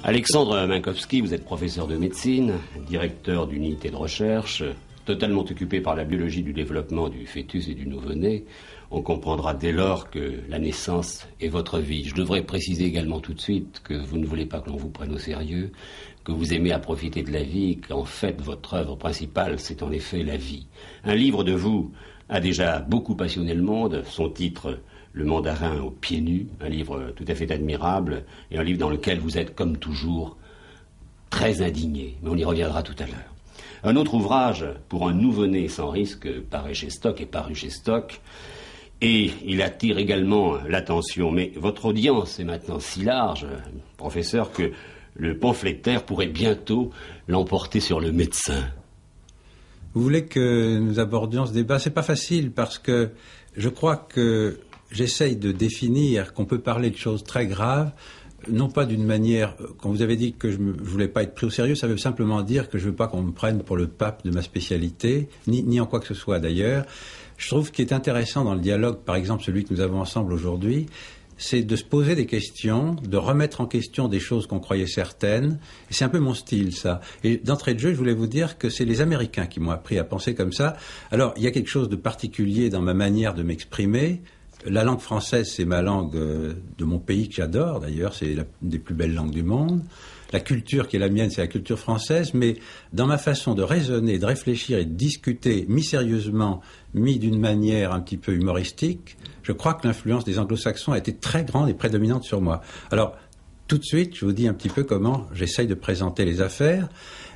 Alexandre Minkowski, vous êtes professeur de médecine, directeur d'unité de recherche, totalement occupé par la biologie du développement du fœtus et du nouveau-né. On comprendra dès lors que la naissance est votre vie. Je devrais préciser également tout de suite que vous ne voulez pas que l'on vous prenne au sérieux, que vous aimez à profiter de la vie et qu'en fait votre œuvre principale c'est en effet la vie. Un livre de vous a déjà beaucoup passionné le monde, son titre Le mandarin aux pieds nus, un livre tout à fait admirable et un livre dans lequel vous êtes comme toujours très indigné, mais on y reviendra tout à l'heure. Un autre ouvrage pour un nouveau-né sans risque paraît chez Stock et paru chez Stock. Et il attire également l'attention. Mais votre audience est maintenant si large, professeur, que le pamphlétaire pourrait bientôt l'emporter sur le médecin. Vous voulez que nous abordions ce débat? C'est pas facile parce que je crois que j'essaye de définir qu'on peut parler de choses très graves, non pas d'une manière, quand vous avez dit que je voulais pas être pris au sérieux, ça veut simplement dire que je veux pas qu'on me prenne pour le pape de ma spécialité, ni en quoi que ce soit d'ailleurs. Je trouve qu'il est intéressant dans le dialogue, par exemple celui que nous avons ensemble aujourd'hui, c'est de se poser des questions, de remettre en question des choses qu'on croyait certaines. Et c'est un peu mon style, ça. Et d'entrée de jeu, je voulais vous dire que c'est les Américains qui m'ont appris à penser comme ça. Alors, il y a quelque chose de particulier dans ma manière de m'exprimer. La langue française, c'est ma langue de mon pays que j'adore, d'ailleurs, c'est une des plus belles langues du monde. La culture qui est la mienne, c'est la culture française, mais dans ma façon de raisonner, de réfléchir et de discuter, mi-sérieusement, mi-d'une manière un petit peu humoristique, je crois que l'influence des anglo-saxons a été très grande et prédominante sur moi. Alors, tout de suite, je vous dis un petit peu comment j'essaye de présenter les affaires.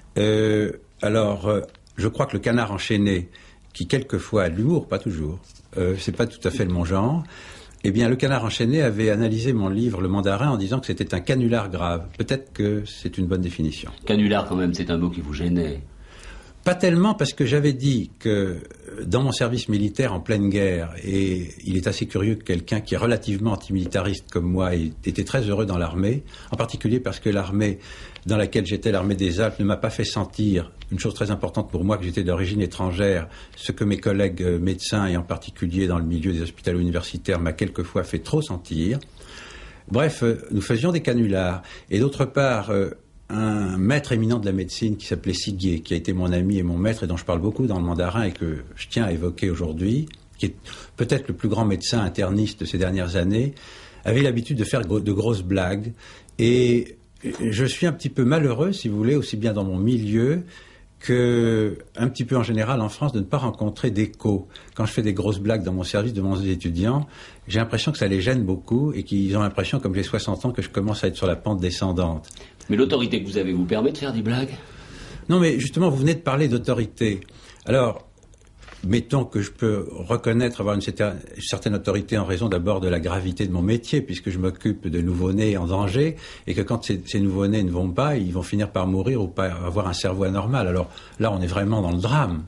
Je crois que le canard enchaîné, qui quelquefois a de l'humour, pas toujours, c'est pas tout à fait mon genre. Eh bien, le canard enchaîné avait analysé mon livre Le Mandarin en disant que c'était un canular grave. Peut-être que c'est une bonne définition. Canular, quand même, c'est un mot qui vous gênait. Pas tellement, parce que j'avais dit que dans mon service militaire en pleine guerre, et il est assez curieux que quelqu'un qui est relativement antimilitariste comme moi était très heureux dans l'armée, en particulier parce que l'armée dans laquelle j'étais, l'armée des Alpes, ne m'a pas fait sentir, une chose très importante pour moi, que j'étais d'origine étrangère, ce que mes collègues médecins, et en particulier dans le milieu des hôpitaux universitaires, m'a quelquefois fait trop sentir. Bref, nous faisions des canulars. Et d'autre part, un maître éminent de la médecine qui s'appelait Siguier, qui a été mon ami et mon maître et dont je parle beaucoup dans le Mandarin et que je tiens à évoquer aujourd'hui, qui est peut-être le plus grand médecin interniste de ces dernières années, avait l'habitude de faire de grosses blagues. Et je suis un petit peu malheureux, si vous voulez, aussi bien dans mon milieu que un petit peu en général en France, de ne pas rencontrer d'écho. Quand je fais des grosses blagues dans mon service devant des étudiants, j'ai l'impression que ça les gêne beaucoup et qu'ils ont l'impression, comme j'ai 60 ans, que je commence à être sur la pente descendante. Mais l'autorité que vous avez vous permet de faire des blagues? Non, mais justement, vous venez de parler d'autorité. Alors, mettons que je peux reconnaître avoir une certaine autorité en raison d'abord de la gravité de mon métier, puisque je m'occupe de nouveau-nés en danger, et que quand ces nouveau-nés ne vont pas, ils vont finir par mourir ou par avoir un cerveau anormal. Alors là, on est vraiment dans le drame.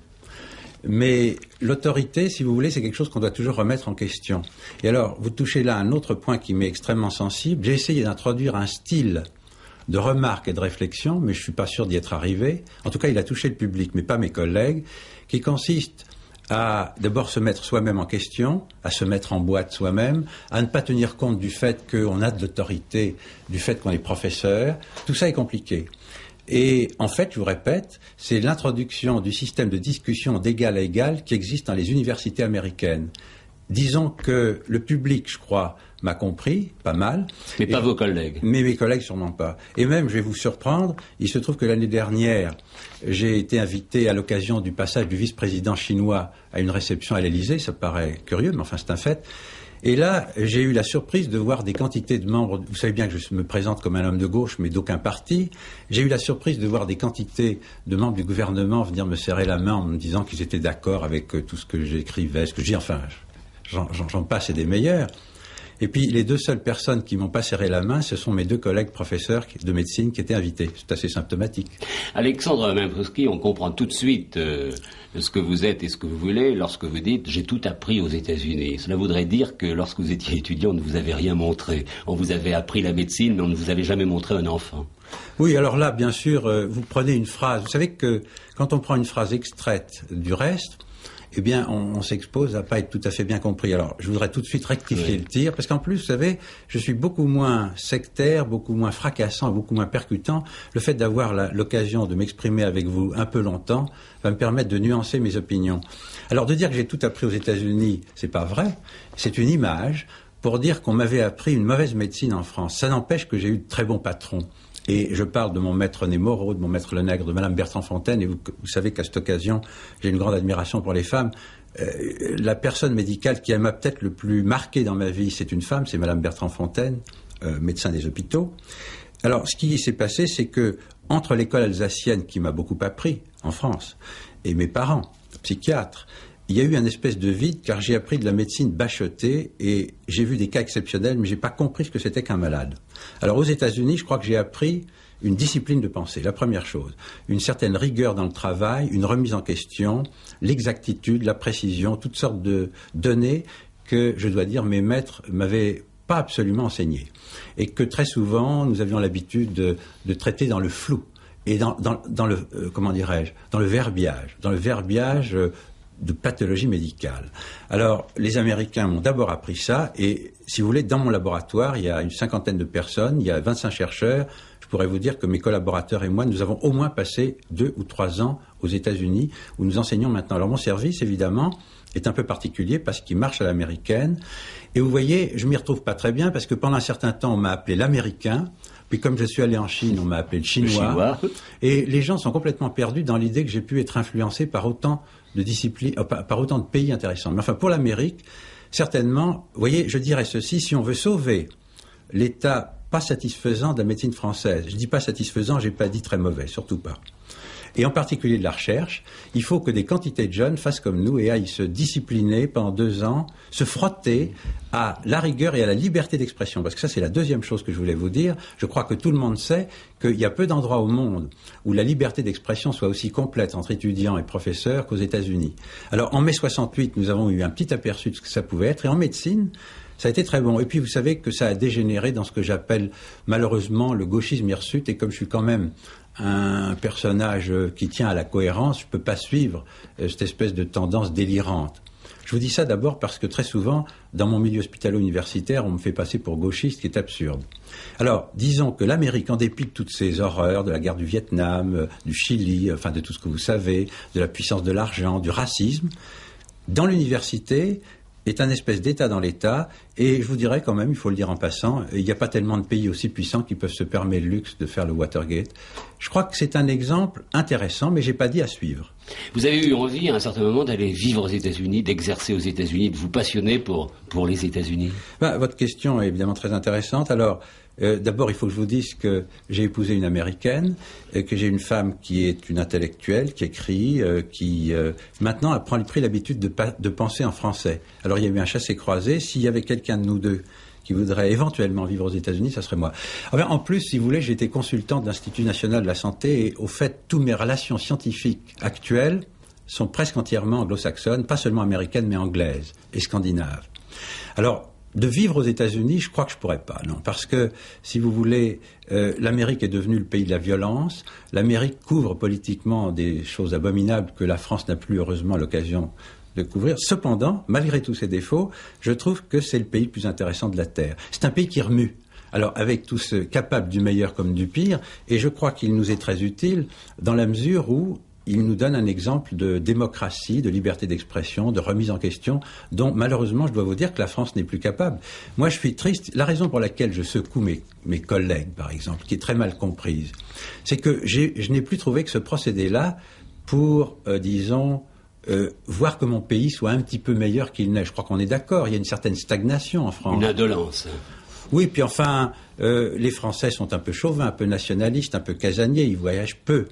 Mais l'autorité, si vous voulez, c'est quelque chose qu'on doit toujours remettre en question. Et alors, vous touchez là un autre point qui m'est extrêmement sensible. J'ai essayé d'introduire un style de remarque et de réflexion, mais je ne suis pas sûr d'y être arrivé. En tout cas, il a touché le public, mais pas mes collègues, qui consiste à d'abord se mettre soi-même en question, à se mettre en boîte soi-même, à ne pas tenir compte du fait qu'on a de l'autorité, du fait qu'on est professeur. Tout ça est compliqué. Et en fait, je vous répète, c'est l'introduction du système de discussion d'égal à égal qui existe dans les universités américaines. Disons que le public, je crois, m'a compris, pas mal. Mais pas vos collègues. Mais mes collègues, sûrement pas. Et même, je vais vous surprendre, il se trouve que l'année dernière, j'ai été invité à l'occasion du passage du vice-président chinois à une réception à l'Élysée. Ça paraît curieux, mais enfin, c'est un fait. Et là, j'ai eu la surprise de voir des quantités de membres. Vous savez bien que je me présente comme un homme de gauche, mais d'aucun parti. J'ai eu la surprise de voir des quantités de membres du gouvernement venir me serrer la main en me disant qu'ils étaient d'accord avec tout ce que j'écrivais, ce que je dis, enfin, j'en passe et des meilleurs. Et puis, les deux seules personnes qui m'ont pas serré la main, ce sont mes deux collègues professeurs de médecine qui étaient invités. C'est assez symptomatique. Alexandre Minkowski, on comprend tout de suite ce que vous êtes et ce que vous voulez lorsque vous dites « j'ai tout appris aux États-Unis ». Cela voudrait dire que lorsque vous étiez étudiant, on ne vous avait rien montré. On vous avait appris la médecine, mais on ne vous avait jamais montré un enfant. Oui, alors là, bien sûr, vous prenez une phrase. Vous savez que quand on prend une phrase extraite du reste, eh bien, on s'expose à pas être tout à fait bien compris. Alors, je voudrais tout de suite rectifier le tir, parce qu'en plus, vous savez, je suis beaucoup moins sectaire, beaucoup moins fracassant, beaucoup moins percutant. Le fait d'avoir l'occasion de m'exprimer avec vous un peu longtemps va me permettre de nuancer mes opinions. Alors, de dire que j'ai tout appris aux États-Unis, c'est pas vrai. C'est une image pour dire qu'on m'avait appris une mauvaise médecine en France. Ça n'empêche que j'ai eu de très bons patrons. Et je parle de mon maître René Moreau, de mon maître Lenègre, de Madame Bertrand Fontaine, et vous savez qu'à cette occasion, j'ai une grande admiration pour les femmes. La personne médicale qui m'a peut-être le plus marqué dans ma vie, c'est une femme, c'est Madame Bertrand Fontaine, médecin des hôpitaux. Alors, ce qui s'est passé, c'est que entre l'école alsacienne, qui m'a beaucoup appris en France, et mes parents, psychiatres, il y a eu un espèce de vide, car j'ai appris de la médecine bachetée et j'ai vu des cas exceptionnels, mais j'ai pas compris ce que c'était qu'un malade. Alors aux États-Unis, je crois que j'ai appris une discipline de pensée, la première chose, une certaine rigueur dans le travail, une remise en question, l'exactitude, la précision, toutes sortes de données que, je dois dire, mes maîtres m'avaient pas absolument enseignées. Et que très souvent, nous avions l'habitude de traiter dans le flou et dans le, comment dirais-je, dans le verbiage de pathologie médicale. Alors, les Américains m'ont d'abord appris ça, et si vous voulez, dans mon laboratoire, il y a une 50aine de personnes, il y a 25 chercheurs. Je pourrais vous dire que mes collaborateurs et moi, nous avons au moins passé 2 ou 3 ans aux États-Unis, où nous enseignons maintenant. Alors, mon service, évidemment, est un peu particulier parce qu'il marche à l'américaine. Et vous voyez, je m'y retrouve pas très bien parce que pendant un certain temps, on m'a appelé l'américain. Puis comme je suis allé en Chine, on m'a appelé le chinois. Et les gens sont complètement perdus dans l'idée que j'ai pu être influencé par autant de disciplines, par autant de pays intéressants. Mais enfin, pour l'Amérique, certainement, vous voyez, je dirais ceci, si on veut sauver l'état pas satisfaisant de la médecine française, je dis pas satisfaisant, j'ai pas dit très mauvais, surtout pas. Et en particulier de la recherche, il faut que des quantités de jeunes fassent comme nous et aillent se discipliner pendant 2 ans, se frotter à la rigueur et à la liberté d'expression. Parce que ça, c'est la deuxième chose que je voulais vous dire. Je crois que tout le monde sait qu'il y a peu d'endroits au monde où la liberté d'expression soit aussi complète entre étudiants et professeurs qu'aux États-Unis. Alors, en mai 68, nous avons eu un petit aperçu de ce que ça pouvait être. Et en médecine, ça a été très bon. Et puis, vous savez que ça a dégénéré dans ce que j'appelle malheureusement le gauchisme hirsute. Et comme je suis quand même un personnage qui tient à la cohérence, je ne peux pas suivre cette espèce de tendance délirante. Je vous dis ça d'abord parce que très souvent, dans mon milieu hospitalo-universitaire, on me fait passer pour gauchiste, ce qui est absurde. Alors, disons que l'Amérique, en dépit de toutes ces horreurs, de la guerre du Vietnam, du Chili, enfin de tout ce que vous savez, de la puissance de l'argent, du racisme, dans l'université, est un espèce d'État dans l'État, et je vous dirais quand même, il faut le dire en passant, il n'y a pas tellement de pays aussi puissants qui peuvent se permettre le luxe de faire le Watergate. Je crois que c'est un exemple intéressant, mais je n'ai pas dit à suivre. Vous avez eu envie à un certain moment d'aller vivre aux États-Unis, d'exercer aux États-Unis, de vous passionner pour les États-Unis? Votre question est évidemment très intéressante. Alors, d'abord, il faut que je vous dise que j'ai épousé une Américaine, que j'ai une femme qui est une intellectuelle, qui écrit, qui maintenant a pris l'habitude de penser en français. Alors, il y a eu un chassé-croisé. S'il y avait quelqu'un de nous deux qui voudrait éventuellement vivre aux États-Unis, ça serait moi. Enfin, en plus, si vous voulez, j'ai été consultant de l'Institut national de la santé, et au fait, toutes mes relations scientifiques actuelles sont presque entièrement anglo-saxonnes, pas seulement américaines, mais anglaises et scandinaves. Alors, de vivre aux États-Unis, je crois que je pourrais pas, non, parce que, si vous voulez, l'Amérique est devenue le pays de la violence, l'Amérique couvre politiquement des choses abominables que la France n'a plus heureusement l'occasion de couvrir. Cependant, malgré tous ses défauts, je trouve que c'est le pays le plus intéressant de la Terre. C'est un pays qui remue. Alors, avec tous capables du meilleur comme du pire, et je crois qu'il nous est très utile dans la mesure où il nous donne un exemple de démocratie, de liberté d'expression, de remise en question, dont malheureusement, je dois vous dire que la France n'est plus capable. Moi, je suis triste. La raison pour laquelle je secoue mes collègues, par exemple, qui est très mal comprise, c'est que je n'ai plus trouvé que ce procédé-là pour, disons, voir que mon pays soit un petit peu meilleur qu'il n'est. Je crois qu'on est d'accord, il y a une certaine stagnation en France. Une indolence. Oui, puis enfin, les Français sont un peu chauvins, un peu nationalistes, un peu casaniers, ils voyagent peu.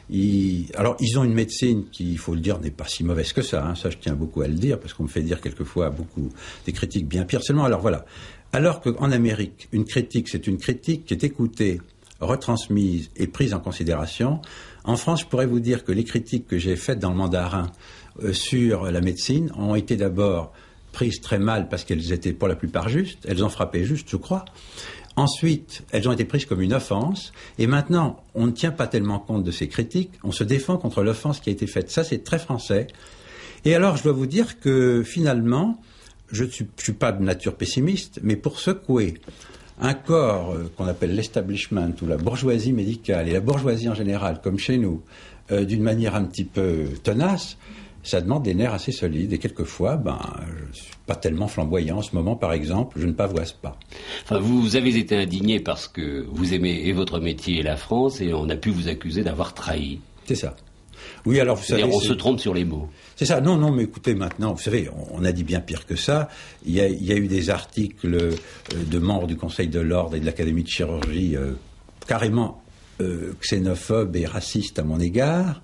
Alors, ils ont une médecine qui, il faut le dire, n'est pas si mauvaise que ça. Ça, je tiens beaucoup à le dire, parce qu'on me fait dire quelquefois beaucoup des critiques bien pires. Seulement, alors voilà. Alors qu'en Amérique, une critique, c'est une critique qui est écoutée, retransmise et prise en considération. En France, je pourrais vous dire que les critiques que j'ai faites dans le mandarin sur la médecine ont été d'abord prises très mal parce qu'elles étaient pour la plupart justes. Elles ont frappé juste, je crois. Ensuite, elles ont été prises comme une offense. Et maintenant, on ne tient pas tellement compte de ces critiques. On se défend contre l'offense qui a été faite. Ça, c'est très français. Et alors, je dois vous dire que finalement, je ne suis pas de nature pessimiste, mais pour secouer un corps qu'on appelle l'establishment ou la bourgeoisie médicale et la bourgeoisie en général, comme chez nous, d'une manière un petit peu tenace, ça demande des nerfs assez solides. Et quelquefois, je ne suis pas tellement flamboyant. En ce moment, par exemple, je ne pavoise pas. Enfin, vous avez été indigné parce que vous aimez et votre métier et la France, et on a pu vous accuser d'avoir trahi. C'est ça. Oui, alors vous savez... On se trompe sur les mots. C'est ça. Non, mais écoutez, maintenant, vous savez, on a dit bien pire que ça. Il y a eu des articles de membres du Conseil de l'Ordre et de l'Académie de chirurgie carrément xénophobes et racistes à mon égard.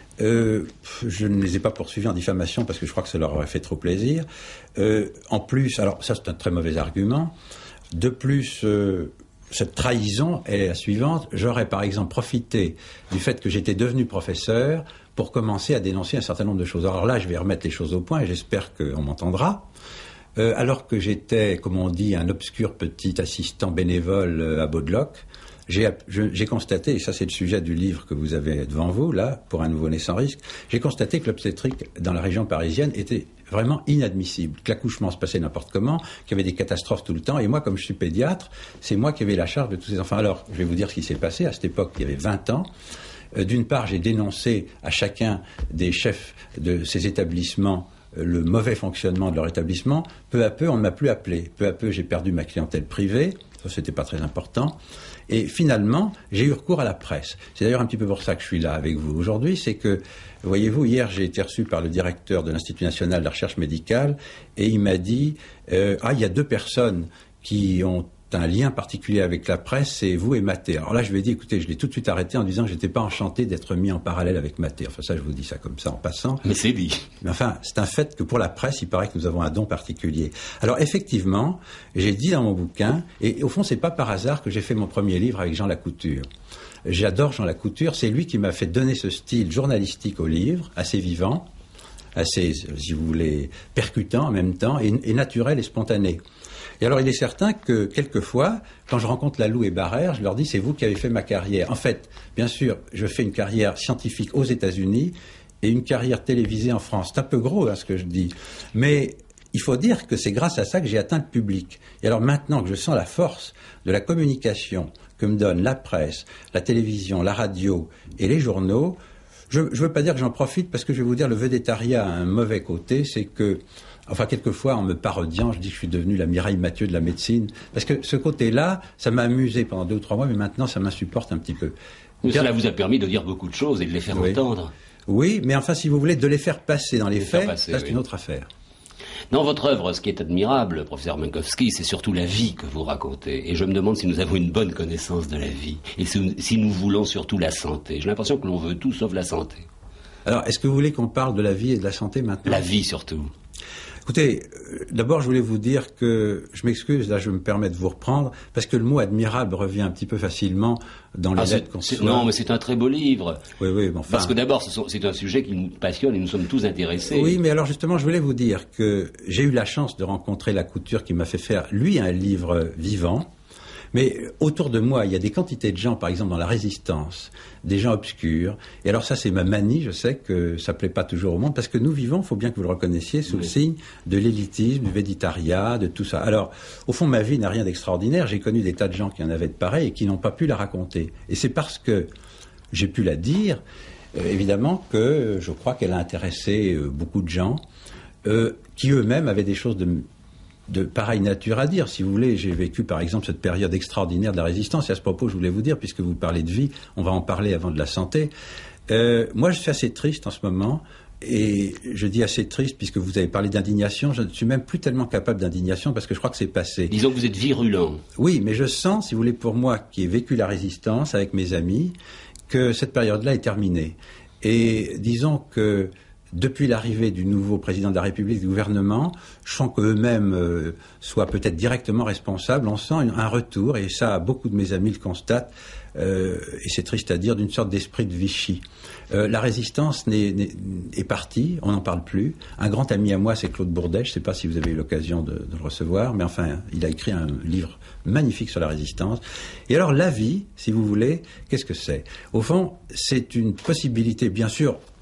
Je ne les ai pas poursuivis en diffamation parce que je crois que ça leur aurait fait trop plaisir. En plus, alors ça c'est un très mauvais argument. De plus, cette trahison est la suivante. J'aurais par exemple profité du fait que j'étais devenu professeur pour commencer à dénoncer un certain nombre de choses. Alors là, je vais remettre les choses au point et j'espère qu'on m'entendra. Alors que j'étais, comme on dit, un obscur petit assistant bénévole à Baudeloc, j'ai constaté, et ça c'est le sujet du livre que vous avez devant vous, là, pour un nouveau-né sans risque, j'ai constaté que l'obstétrique dans la région parisienne était vraiment inadmissible, que l'accouchement se passait n'importe comment, qu'il y avait des catastrophes tout le temps, et moi, comme je suis pédiatre, c'est moi qui avais la charge de tous ces enfants. Alors, je vais vous dire ce qui s'est passé. À cette époque, il y avait 20 ans. D'une part, j'ai dénoncé à chacun des chefs de ces établissements le mauvais fonctionnement de leur établissement. Peu à peu, on ne m'a plus appelé. Peu à peu, j'ai perdu ma clientèle privée. Ça, c'était pas très important. Et finalement, j'ai eu recours à la presse. C'est d'ailleurs un petit peu pour ça que je suis là avec vous aujourd'hui. C'est que, voyez-vous, hier, j'ai été reçu par le directeur de l'Institut national de la recherche médicale et il m'a dit il y a 2 personnes qui ont un lien particulier avec la presse, c'est vous et Maté. Alors là, je lui ai dit, écoutez, je l'ai tout de suite arrêté en disant que je n'étais pas enchanté d'être mis en parallèle avec Maté. Enfin, ça, je vous dis ça comme ça en passant. Mais c'est dit. Mais enfin, c'est un fait que pour la presse, il paraît que nous avons un don particulier. Alors, effectivement, j'ai dit dans mon bouquin, et au fond, c'est pas par hasard que j'ai fait mon premier livre avec Jean Lacouture. J'adore Jean Lacouture, c'est lui qui m'a fait donner ce style journalistique au livre, assez vivant, assez, si vous voulez, percutant en même temps, et naturel et spontané. Et alors, il est certain que, quelquefois, quand je rencontre Laloux et Barrère, je leur dis, c'est vous qui avez fait ma carrière. En fait, bien sûr, je fais une carrière scientifique aux États-Unis et une carrière télévisée en France. C'est un peu gros, ce que je dis. Mais il faut dire que c'est grâce à ça que j'ai atteint le public. Et alors, maintenant que je sens la force de la communication que me donne la presse, la télévision, la radio et les journaux, je ne veux pas dire que j'en profite parce que je vais vous dire, le végétariat a un mauvais côté, c'est que enfin, quelquefois, en me parodiant, je dis que je suis devenu la Mireille Mathieu de la médecine. Parce que ce côté-là, ça m'a amusé pendant 2 ou 3 mois, mais maintenant, ça m'insupporte un petit peu. Mais cela vous a permis de dire beaucoup de choses et de les faire entendre. Oui, mais enfin, si vous voulez, de les faire passer dans les faits, ça c'est une autre affaire. Dans votre œuvre, ce qui est admirable, professeur Minkowski, c'est surtout la vie que vous racontez. Et je me demande si nous avons une bonne connaissance de la vie. Et si nous voulons surtout la santé. J'ai l'impression que l'on veut tout sauf la santé. Alors, est-ce que vous voulez qu'on parle de la vie et de la santé maintenant ? La vie surtout. Écoutez, d'abord je voulais vous dire que, je m'excuse, là je me permets de vous reprendre, parce que le mot admirable revient un petit peu facilement dans les lettres qu'on reçoit. Non, mais c'est un très beau livre. Oui, mais enfin... Parce que d'abord, c'est un sujet qui nous passionne et nous sommes tous intéressés. Oui, mais alors justement, je voulais vous dire que j'ai eu la chance de rencontrer Lacouture qui m'a fait faire, lui, un livre vivant. Mais autour de moi, il y a des quantités de gens, par exemple dans la Résistance, des gens obscurs. Et alors ça, c'est ma manie, je sais que ça ne plaît pas toujours au monde, parce que nous vivons, il faut bien que vous le reconnaissiez, sous le signe de l'élitisme, du végétariat, de tout ça. Alors, au fond, ma vie n'a rien d'extraordinaire. J'ai connu des tas de gens qui en avaient de pareil et qui n'ont pas pu la raconter. Et c'est parce que j'ai pu la dire, évidemment, que je crois qu'elle a intéressé beaucoup de gens qui eux-mêmes avaient des choses de pareille nature à dire. Si vous voulez, j'ai vécu par exemple cette période extraordinaire de la Résistance, et à ce propos je voulais vous dire, puisque vous parlez de vie, on va en parler avant de la santé. Moi je suis assez triste en ce moment, et je dis assez triste puisque vous avez parlé d'indignation. Je ne suis même plus tellement capable d'indignation parce que je crois que c'est passé. Disons que vous êtes virulent. Oui, mais je sens, si vous voulez, pour moi qui ai vécu la Résistance avec mes amis, que cette période-là est terminée. Et disons que depuis l'arrivée du nouveau président de la République, du gouvernement, je sens qu'eux-mêmes soient peut-être directement responsables. On sent un retour, et ça, beaucoup de mes amis le constatent, et c'est triste à dire, d'une sorte d'esprit de Vichy. La Résistance est partie, on n'en parle plus. Un grand ami à moi, c'est Claude Bourdet, je ne sais pas si vous avez eu l'occasion de le recevoir, mais enfin, il a écrit un livre magnifique sur la Résistance. Et alors, la vie, si vous voulez, qu'est-ce que c'est ? Au fond, c'est une possibilité, bien sûr,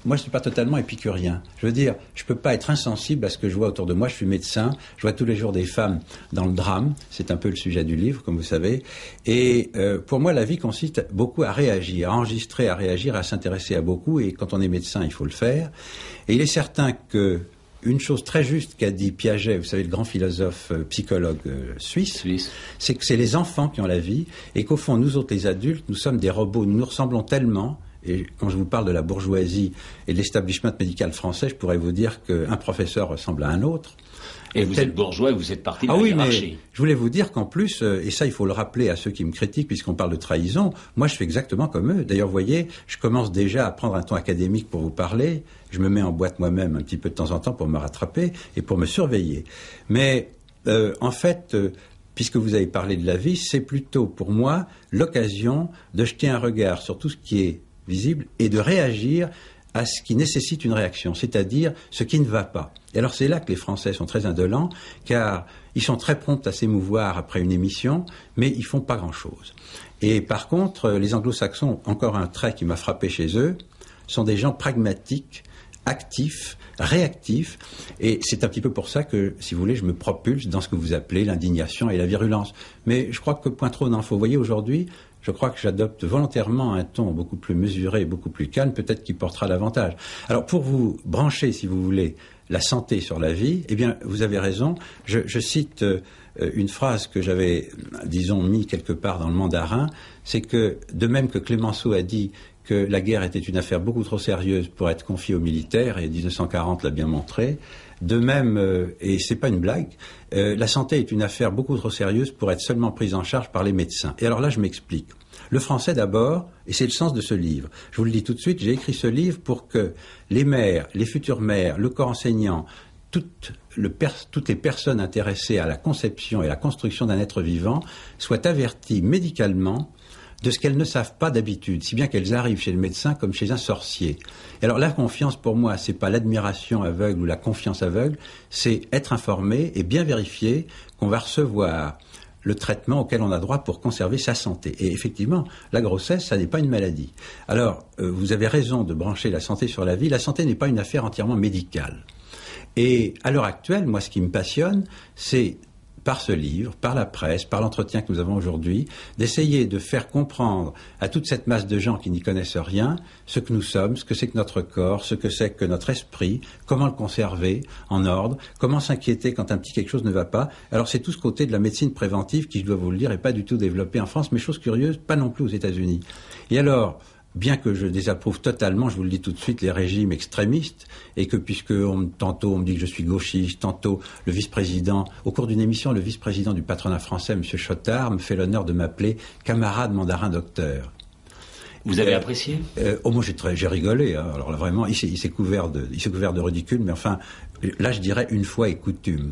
moi je ne suis pas totalement épicurien. Je veux dire, je ne peux pas être insensible à ce que je vois autour de moi. Je suis médecin, je vois tous les jours des femmes dans le drame. C'est un peu le sujet du livre, comme vous savez. Et pour moi, la vie consiste beaucoup à réagir, à enregistrer, à réagir, à s'intéresser à beaucoup. Et quand on est médecin, il faut le faire. Et il est certain que une chose très juste qu'a dit Piaget, vous savez, le grand philosophe psychologue suisse, c'est que c'est les enfants qui ont la vie et qu'au fond, nous autres, les adultes, nous sommes des robots. Nous nous ressemblons tellement. Et quand je vous parle de la bourgeoisie et de l'establishment médical français, je pourrais vous dire qu'un professeur ressemble à un autre. Et vous êtes bourgeois et vous êtes parti de la hiérarchie. Mais je voulais vous dire qu'en plus, et ça il faut le rappeler à ceux qui me critiquent puisqu'on parle de trahison, moi je fais exactement comme eux. D'ailleurs, vous voyez, je commence déjà à prendre un ton académique pour vous parler. Je me mets en boîte moi-même un petit peu de temps en temps pour me rattraper et pour me surveiller. Mais en fait, puisque vous avez parlé de la vie, c'est plutôt pour moi l'occasion de jeter un regard sur tout ce qui est visible et de réagir à ce qui nécessite une réaction, c'est-à-dire ce qui ne va pas. Et alors c'est là que les Français sont très indolents, car ils sont très prompts à s'émouvoir après une émission, mais ils font pas grand-chose. Et par contre, les Anglo-Saxons, encore un trait qui m'a frappé chez eux, sont des gens pragmatiques, actifs, réactifs, et c'est un petit peu pour ça que, si vous voulez, je me propulse dans ce que vous appelez l'indignation et la virulence. Mais je crois que point trop n'en faut. Vous voyez, aujourd'hui, je crois que j'adopte volontairement un ton beaucoup plus mesuré, beaucoup plus calme, peut-être qui portera davantage. Alors, pour vous brancher, si vous voulez, la santé sur la vie, eh bien, vous avez raison. Je cite une phrase que j'avais, disons, mis quelque part dans le Mandarin, c'est que, de même que Clémenceau a dit que la guerre était une affaire beaucoup trop sérieuse pour être confiée aux militaires, et 1940 l'a bien montré, de même, et c'est pas une blague, la santé est une affaire beaucoup trop sérieuse pour être seulement prise en charge par les médecins. Et alors là, je m'explique. Le français d'abord, et c'est le sens de ce livre. Je vous le dis tout de suite, j'ai écrit ce livre pour que les mères, les futures mères, le corps enseignant, toutes les personnes intéressées à la conception et à la construction d'un être vivant soient averties médicalement de ce qu'elles ne savent pas d'habitude, si bien qu'elles arrivent chez le médecin comme chez un sorcier. Et alors la confiance, pour moi, c'est pas l'admiration aveugle ou la confiance aveugle, c'est être informé et bien vérifier qu'on va recevoir le traitement auquel on a droit pour conserver sa santé. Et effectivement, la grossesse, ça n'est pas une maladie. Alors, vous avez raison de brancher la santé sur la vie. La santé n'est pas une affaire entièrement médicale. Et à l'heure actuelle, moi, ce qui me passionne, c'est par ce livre, par la presse, par l'entretien que nous avons aujourd'hui, d'essayer de faire comprendre à toute cette masse de gens qui n'y connaissent rien ce que nous sommes, ce que c'est que notre corps, ce que c'est que notre esprit, comment le conserver en ordre, comment s'inquiéter quand un petit quelque chose ne va pas. Alors c'est tout ce côté de la médecine préventive qui, je dois vous le dire, n'est pas du tout développé en France, mais chose curieuse, pas non plus aux États-Unis. Et alors, bien que je désapprouve totalement, je vous le dis tout de suite, les régimes extrémistes, et que tantôt on me dit que je suis gauchiste, tantôt le vice-président, au cours d'une émission, le vice-président du patronat français, M. Chotard, me fait l'honneur de m'appeler camarade mandarin docteur. Vous avez apprécié moi j'ai rigolé, hein. Alors là, vraiment, il s'est couvert de ridicule, mais enfin, là je dirais une fois et coutume.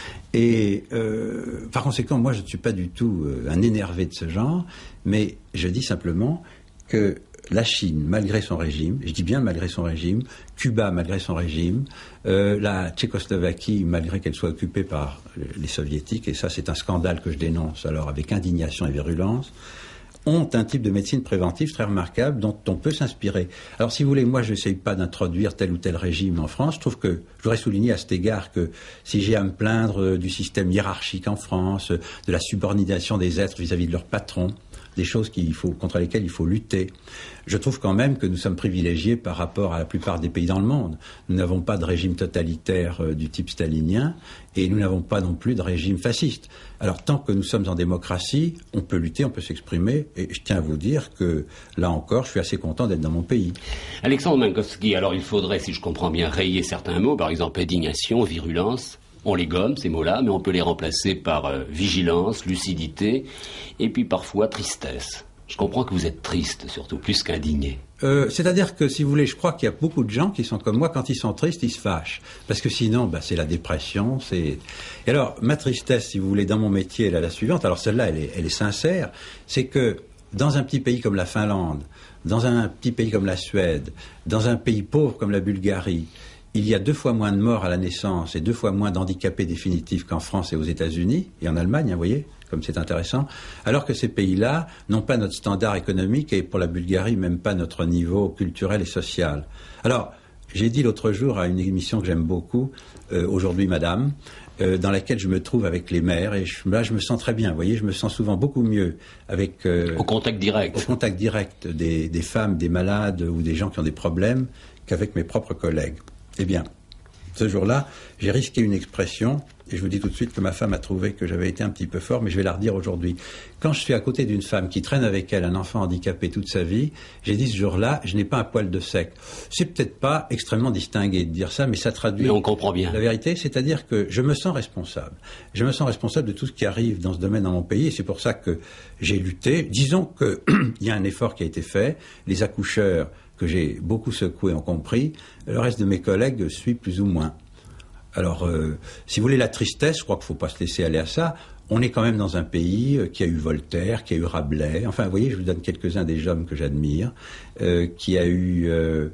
Et par conséquent, moi je ne suis pas du tout un énervé de ce genre, mais je dis simplement que la Chine, malgré son régime, je dis bien malgré son régime, Cuba, malgré son régime, la Tchécoslovaquie, malgré qu'elle soit occupée par les soviétiques, et ça c'est un scandale que je dénonce alors avec indignation et virulence, ont un type de médecine préventive très remarquable dont on peut s'inspirer. Alors si vous voulez, moi je n'essaye pas d'introduire tel ou tel régime en France. Je trouve que, je voudrais souligner à cet égard que si j'ai à me plaindre du système hiérarchique en France, de la subordination des êtres vis-à-vis de leurs patrons, des choses contre lesquelles il faut lutter. Je trouve quand même que nous sommes privilégiés par rapport à la plupart des pays dans le monde. Nous n'avons pas de régime totalitaire du type stalinien et nous n'avons pas non plus de régime fasciste. Alors tant que nous sommes en démocratie, on peut lutter, on peut s'exprimer et je tiens à vous dire que là encore, je suis assez content d'être dans mon pays. Alexandre Minkowski, alors il faudrait, si je comprends bien, rayer certains mots, par exemple indignation, virulence. On les gomme, ces mots-là, mais on peut les remplacer par vigilance, lucidité, et puis parfois tristesse. Je comprends que vous êtes triste, surtout, plus qu'indigné. C'est-à-dire que, si vous voulez, je crois qu'il y a beaucoup de gens qui sont comme moi, quand ils sont tristes, ils se fâchent. Parce que sinon, c'est la dépression, Et alors, ma tristesse, si vous voulez, dans mon métier, elle est la suivante. Alors celle-là, elle est sincère. C'est que, dans un petit pays comme la Finlande, dans un petit pays comme la Suède, dans un pays pauvre comme la Bulgarie, il y a 2 fois moins de morts à la naissance et 2 fois moins d'handicapés définitifs qu'en France et aux États-Unis, et en Allemagne, vous voyez, comme c'est intéressant, alors que ces pays-là n'ont pas notre standard économique et pour la Bulgarie, même pas notre niveau culturel et social. Alors, J'ai dit l'autre jour à une émission que j'aime beaucoup, Aujourd'hui Madame, dans laquelle je me trouve avec les mères, et là je me sens très bien, vous voyez, je me sens souvent beaucoup mieux avec... au contact direct. Au contact direct des femmes, des malades ou des gens qui ont des problèmes qu'avec mes propres collègues. Eh bien, ce jour-là, j'ai risqué une expression, et je vous dis tout de suite que ma femme a trouvé que j'avais été un petit peu fort, mais je vais la redire aujourd'hui. Quand je suis à côté d'une femme qui traîne avec elle un enfant handicapé toute sa vie, j'ai dit ce jour-là, je n'ai pas un poil de sec. C'est peut-être pas extrêmement distingué de dire ça, mais ça traduit... Mais on comprend bien. La vérité, c'est-à-dire que je me sens responsable. Je me sens responsable de tout ce qui arrive dans ce domaine dans mon pays, et c'est pour ça que j'ai lutté. Disons qu'il y a un effort qui a été fait. Les accoucheurs que j'ai beaucoup secoués ont compris. Le reste de mes collègues suit plus ou moins. Alors, si vous voulez la tristesse, je crois qu'il ne faut pas se laisser aller à ça. On est quand même dans un pays qui a eu Voltaire, qui a eu Rabelais. Enfin, vous voyez, je vous donne quelques-uns des hommes que j'admire, qui a eu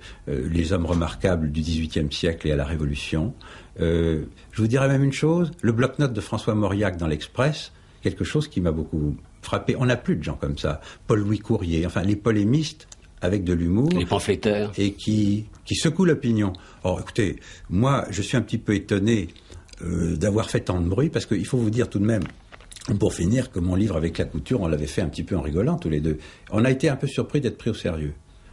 les hommes remarquables du XVIIIe siècle et à la Révolution. Je vous dirais même une chose, le bloc-notes de François Mauriac dans l'Express, quelque chose qui m'a beaucoup frappé. On n'a plus de gens comme ça. Paul-Louis Courrier, enfin, les polémistes avec de l'humour. Les pamphlétaires. Et qui secouent l'opinion. Or, écoutez, moi, je suis un petit peu étonné d'avoir fait tant de bruit, parce qu'il faut vous dire tout de même, pour finir, que mon livre avec la couture, on l'avait fait un petit peu en rigolant tous les deux. On a été un peu surpris d'être pris au sérieux.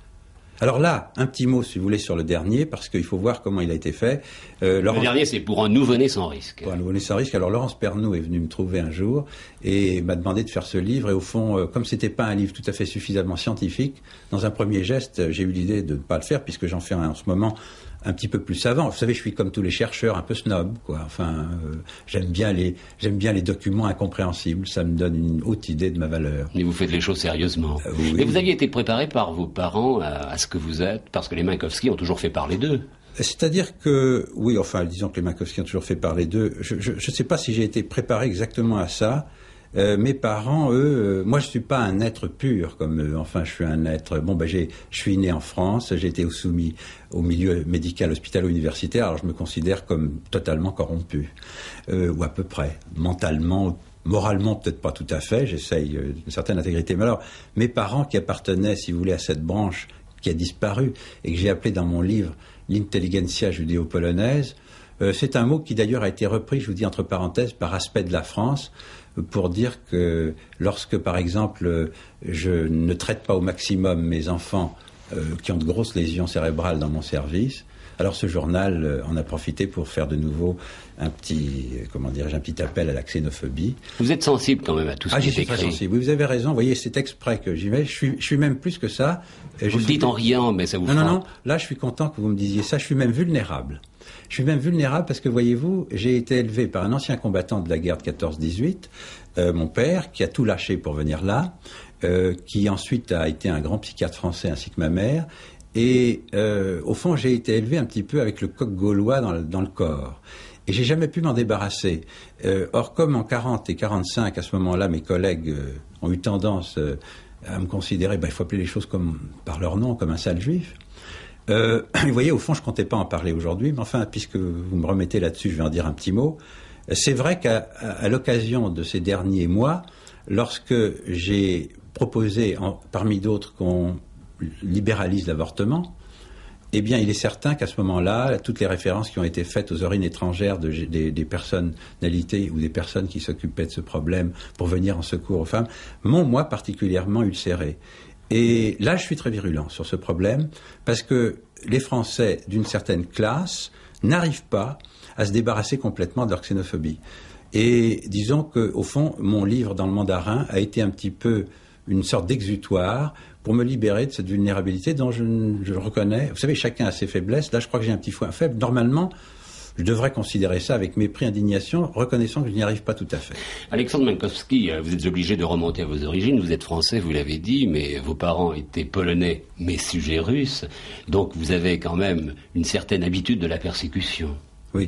Alors là, un petit mot, si vous voulez, sur le dernier, parce qu'il faut voir comment il a été fait. Le dernier, c'est pour un nouveau-né sans risque. Pour un nouveau-né sans risque. Alors Laurence Pernoud est venue me trouver un jour et m'a demandé de faire ce livre. Et au fond, comme c'était pas un livre tout à fait suffisamment scientifique, dans un premier geste, j'ai eu l'idée de ne pas le faire, puisque j'en fais en ce moment un petit peu plus savant. Vous savez, je suis comme tous les chercheurs, un peu snob, quoi. Enfin, j'aime bien les documents incompréhensibles. Ça me donne une haute idée de ma valeur. Mais vous faites les choses sérieusement. Oui. Et vous aviez été préparé par vos parents à ce que vous êtes, parce que les Minkowski ont toujours fait parler d'eux. C'est-à-dire que, oui, enfin, disons que les Minkowski ont toujours fait parler d'eux. Je ne sais pas si j'ai été préparé exactement à ça. Mes parents, eux, moi je suis pas un être pur comme eux. Enfin, je suis un être. Bon, ben je suis né en France, j'ai été soumis au milieu médical hospitalo-universitaire. Alors je me considère comme totalement corrompu, ou à peu près, mentalement. Moralement, peut-être pas tout à fait. J'essaye une certaine intégrité. Mais alors, mes parents qui appartenaient, si vous voulez, à cette branche qui a disparu et que j'ai appelé dans mon livre l'intelligentsia judéo-polonaise. C'est un mot qui d'ailleurs a été repris, je vous dis entre parenthèses, par Aspect de la France, pour dire que lorsque, par exemple, je ne traite pas au maximum mes enfants qui ont de grosses lésions cérébrales dans mon service, alors ce journal en a profité pour faire de nouveau un petit appel à la xénophobie. Vous êtes sensible quand même à tout ce qui est écrit. Je suis très sensible. Oui, vous avez raison. Vous voyez, c'est exprès que j'y vais. Je suis même plus que ça. Vous le dites en riant, mais ça vous frappe. Non. Là, je suis content que vous me disiez ça. Je suis même vulnérable. Je suis même vulnérable parce que, voyez-vous, j'ai été élevé par un ancien combattant de la guerre de 14-18, mon père, qui a tout lâché pour venir là, qui ensuite a été un grand psychiatre français ainsi que ma mère. Et au fond, j'ai été élevé un petit peu avec le coq gaulois dans le corps. Et j'ai jamais pu m'en débarrasser. Or, comme en 40 et 45, à ce moment-là, mes collègues ont eu tendance à me considérer, il faut appeler les choses par leur nom, comme un sale juif. Vous voyez, au fond, je comptais pas en parler aujourd'hui, mais enfin, puisque vous me remettez là-dessus, je vais en dire un petit mot. C'est vrai qu'à l'occasion de ces derniers mois, lorsque j'ai proposé, parmi d'autres, qu'on libéralise l'avortement, eh bien, il est certain qu'à ce moment-là, toutes les références qui ont été faites aux origines étrangères des personnalités ou des personnes qui s'occupaient de ce problème pour venir en secours aux femmes m'ont, moi, particulièrement ulcéré. Et là, je suis très virulent sur ce problème parce que les Français d'une certaine classe n'arrivent pas à se débarrasser complètement de leur xénophobie. Et disons qu'au fond, mon livre dans le Mandarin a été un petit peu une sorte d'exutoire pour me libérer de cette vulnérabilité dont je reconnais. Vous savez, chacun a ses faiblesses. Là, je crois que j'ai un petit point faible. Normalement, je devrais considérer ça avec mépris, indignation, reconnaissant que je n'y arrive pas tout à fait. Alexandre Minkowski, vous êtes obligé de remonter à vos origines. Vous êtes français, vous l'avez dit, mais vos parents étaient polonais, mais sujets russes. Donc vous avez quand même une certaine habitude de la persécution. Oui.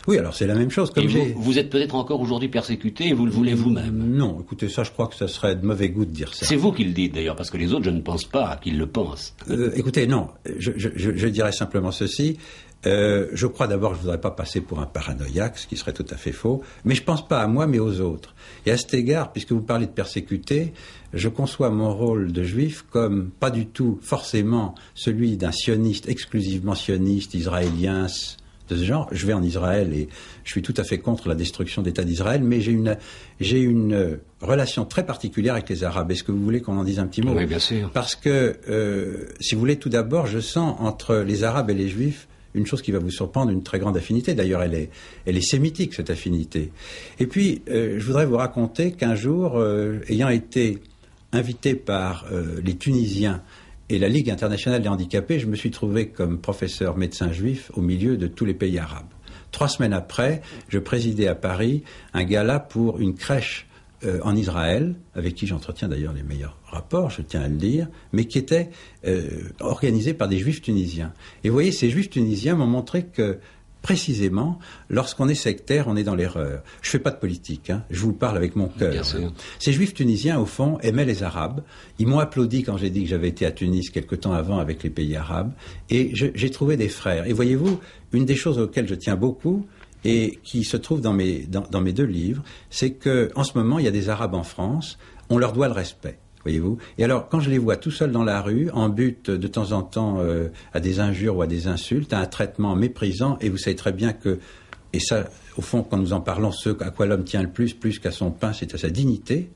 Oui, alors c'est la même chose. Vous êtes peut-être encore aujourd'hui persécuté et vous le voulez vous-même. Non, écoutez, ça je crois que ça serait de mauvais goût de dire ça. C'est vous qui le dites d'ailleurs, parce que les autres, je ne pense pas qu'ils le pensent. Écoutez, non, je dirais simplement ceci. Je crois d'abord que je ne voudrais pas passer pour un paranoïaque, ce qui serait tout à fait faux, mais je ne pense pas à moi, mais aux autres. Et à cet égard, puisque vous parlez de persécuter, je conçois mon rôle de juif comme pas du tout forcément celui d'un sioniste, exclusivement sioniste, israélien, de ce genre. Je vais en Israël et je suis tout à fait contre la destruction d'État d'Israël, mais j'ai une relation très particulière avec les Arabes. Est-ce que vous voulez qu'on en dise un petit mot? Oui, bien sûr. Parce que, si vous voulez, tout d'abord, je sens entre les Arabes et les Juifs une chose qui va vous surprendre, une très grande affinité. D'ailleurs, elle est sémitique, cette affinité. Et puis, je voudrais vous raconter qu'un jour, ayant été invité par les Tunisiens et la Ligue internationale des handicapés, je me suis trouvé comme professeur médecin juif au milieu de tous les pays arabes. 3 semaines après, je présidais à Paris un gala pour une crèche en Israël, avec qui j'entretiens d'ailleurs les meilleurs rapports, je tiens à le dire, mais qui était organisé par des juifs tunisiens. Et vous voyez, ces juifs tunisiens m'ont montré que, précisément, lorsqu'on est sectaire, on est dans l'erreur. Je ne fais pas de politique, hein, je vous parle avec mon cœur. Ces juifs tunisiens, au fond, aimaient les Arabes. Ils m'ont applaudi quand j'ai dit que j'avais été à Tunis quelque temps avant avec les pays arabes. Et j'ai trouvé des frères. Et voyez-vous, une des choses auxquelles je tiens beaucoup, et qui se trouve dans mes 2 livres, c'est qu'en ce moment, il y a des Arabes en France, on leur doit le respect. Voyez-vous. Et alors, quand je les vois tout seuls dans la rue, en but de temps en temps à des injures ou à des insultes, à un traitement méprisant, et vous savez très bien que, et ça, au fond, quand nous en parlons, ce à quoi l'homme tient le plus qu'à son pain, c'est à sa dignité,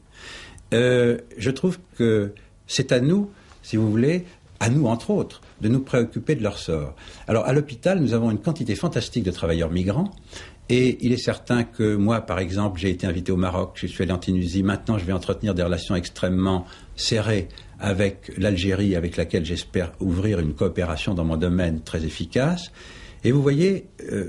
je trouve que c'est à nous, si vous voulez, à nous entre autres, de nous préoccuper de leur sort. Alors, à l'hôpital, nous avons une quantité fantastique de travailleurs migrants. Et il est certain que moi, par exemple, j'ai été invité au Maroc, je suis allé en Tunisie, maintenant je vais entretenir des relations extrêmement serrées avec l'Algérie, avec laquelle j'espère ouvrir une coopération dans mon domaine très efficace. Et vous voyez,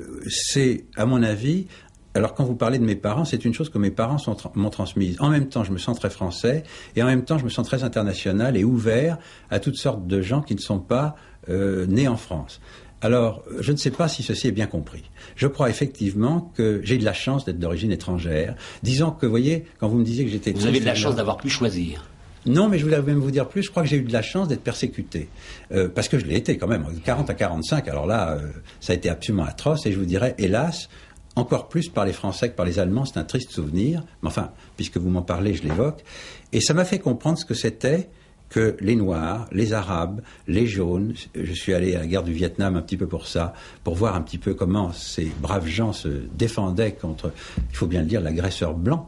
c'est, à mon avis, alors quand vous parlez de mes parents, c'est une chose que mes parents m'ont transmise. En même temps, je me sens très français, et en même temps, je me sens très international et ouvert à toutes sortes de gens qui ne sont pas nés en France. Alors, je ne sais pas si ceci est bien compris. Je crois effectivement que j'ai eu de la chance d'être d'origine étrangère. Disons que, vous voyez, quand vous me disiez que j'étais... Vous avez de la chance d'avoir pu choisir. Non, mais je voulais même vous dire plus, je crois que j'ai eu de la chance d'être persécuté. Parce que je l'ai été quand même, 40 à 45, alors là, ça a été absolument atroce, et je vous dirais, hélas, encore plus par les Français que par les Allemands, c'est un triste souvenir. Mais enfin, puisque vous m'en parlez, je l'évoque. Et ça m'a fait comprendre ce que c'était que les Noirs, les Arabes, les Jaunes, je suis allé à la guerre du Vietnam un petit peu pour ça, pour voir un petit peu comment ces braves gens se défendaient contre, il faut bien le dire, l'agresseur blanc,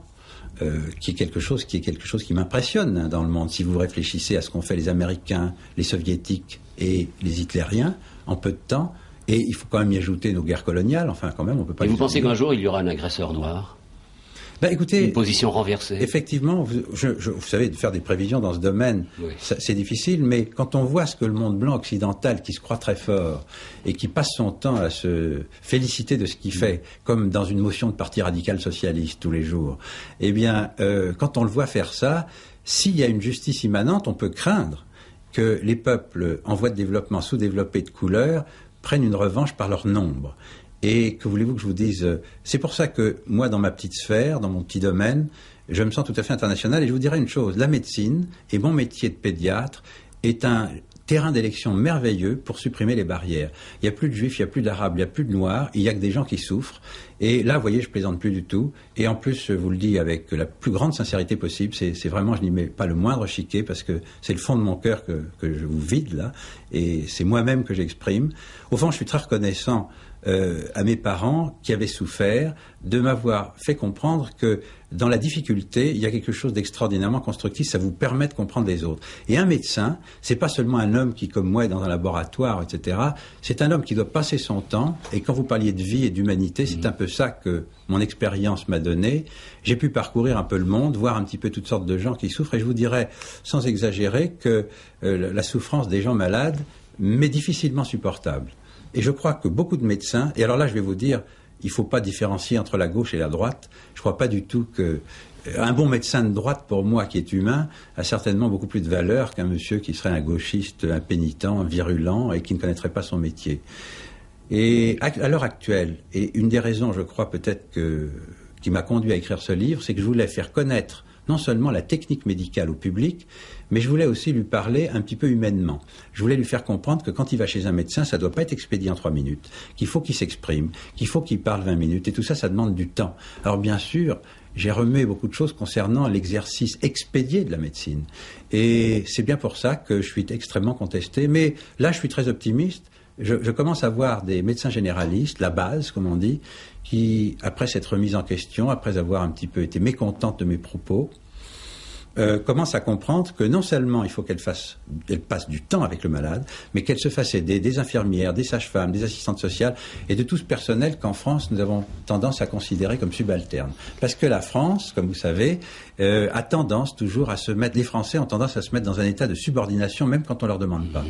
qui est quelque chose qui m'impressionne, hein, dans le monde. Si vous réfléchissez à ce qu'ont fait les Américains, les Soviétiques et les Hitlériens en peu de temps, et il faut quand même y ajouter nos guerres coloniales, enfin quand même on peut pas... Et vous pensez qu'un jour il y aura un agresseur noir ? Ben, écoutez, une position renversée. Effectivement, vous savez, de faire des prévisions dans ce domaine, oui, c'est difficile, mais quand on voit ce que le monde blanc occidental, qui se croit très fort et qui passe son temps à se féliciter de ce qu'il fait, comme dans une motion de parti radical socialiste tous les jours, eh bien, quand on le voit faire ça, s'il y a une justice immanente, on peut craindre que les peuples en voie de développement sous-développés de couleur prennent une revanche par leur nombre. Et que voulez-vous que je vous dise ? C'est pour ça que moi, dans ma petite sphère, dans mon petit domaine, je me sens tout à fait international. Et je vous dirais une chose, la médecine et mon métier de pédiatre est un terrain d'élection merveilleux pour supprimer les barrières. Il n'y a plus de juifs, il n'y a plus d'arabes, il n'y a plus de noirs, il n'y a que des gens qui souffrent. Et là, vous voyez, je plaisante plus du tout. Et en plus, je vous le dis avec la plus grande sincérité possible, c'est vraiment, je n'y mets pas le moindre chiquet, parce que c'est le fond de mon cœur que je vous vide là, et c'est moi-même que j'exprime. Au fond, je suis très reconnaissant à mes parents qui avaient souffert de m'avoir fait comprendre que dans la difficulté, il y a quelque chose d'extraordinairement constructif, ça vous permet de comprendre les autres. Et un médecin, c'est pas seulement un homme qui, comme moi, est dans un laboratoire, etc. C'est un homme qui doit passer son temps, et quand vous parliez de vie et d'humanité, c'est un peu ça que mon expérience m'a donné. J'ai pu parcourir un peu le monde, voir un petit peu toutes sortes de gens qui souffrent, et je vous dirais, sans exagérer, que la souffrance des gens malades m'est difficilement supportable. Et je crois que beaucoup de médecins, et alors là je vais vous dire, il ne faut pas différencier entre la gauche et la droite, je ne crois pas du tout que... Un bon médecin de droite, pour moi, qui est humain, a certainement beaucoup plus de valeur qu'un monsieur qui serait un gauchiste impénitent, virulent, et qui ne connaîtrait pas son métier. Et à l'heure actuelle, et une des raisons, je crois peut-être qui m'a conduit à écrire ce livre, c'est que je voulais faire connaître non seulement la technique médicale au public, mais je voulais aussi lui parler un petit peu humainement. Je voulais lui faire comprendre que quand il va chez un médecin, ça ne doit pas être expédié en 3 minutes, qu'il faut qu'il s'exprime, qu'il faut qu'il parle 20 minutes, et tout ça, ça demande du temps. Alors bien sûr, j'ai remué beaucoup de choses concernant l'exercice expédié de la médecine. Et c'est bien pour ça que je suis extrêmement contesté. Mais là, je suis très optimiste. Je commence à voir des médecins généralistes, la base, comme on dit, qui, après s'être remise en question, après avoir un petit peu été mécontente de mes propos, commence à comprendre que non seulement il faut qu'elle passe du temps avec le malade, mais qu'elle se fasse aider des infirmières, des sages-femmes, des assistantes sociales et de tout ce personnel qu'en France nous avons tendance à considérer comme subalterne. Parce que la France, comme vous savez, a tendance toujours à se mettre, les Français ont tendance à se mettre dans un état de subordination même quand on leur demande pas.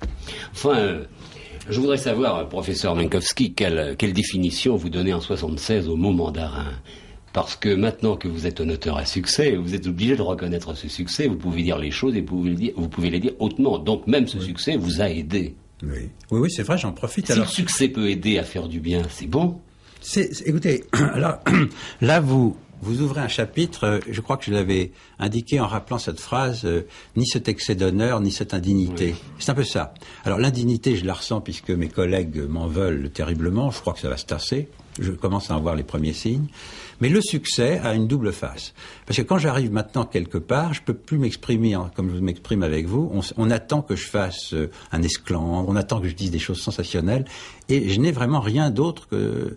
Enfin, je voudrais savoir, professeur Minkowski, quelle définition vous donnez en 1976 au mot mandarin. Parce que maintenant que vous êtes un auteur à succès, vous êtes obligé de reconnaître ce succès, vous pouvez dire les choses et vous pouvez les dire hautement. Donc même ce succès vous a aidé. Oui, c'est vrai, j'en profite. Si le succès peut aider à faire du bien, c'est bon. Écoutez, alors là vous ouvrez un chapitre, je crois que je l'avais indiqué en rappelant cette phrase, ni cet excès d'honneur, ni cette indignité. Oui. C'est un peu ça. Alors l'indignité, je la ressens puisque mes collègues m'en veulent terriblement, je crois que ça va se tasser, je commence à en voir les premiers signes. Mais le succès a une double face. Parce que quand j'arrive maintenant quelque part, je peux plus m'exprimer comme je m'exprime avec vous. On attend que je fasse un esclandre, on attend que je dise des choses sensationnelles, et je n'ai vraiment rien d'autre que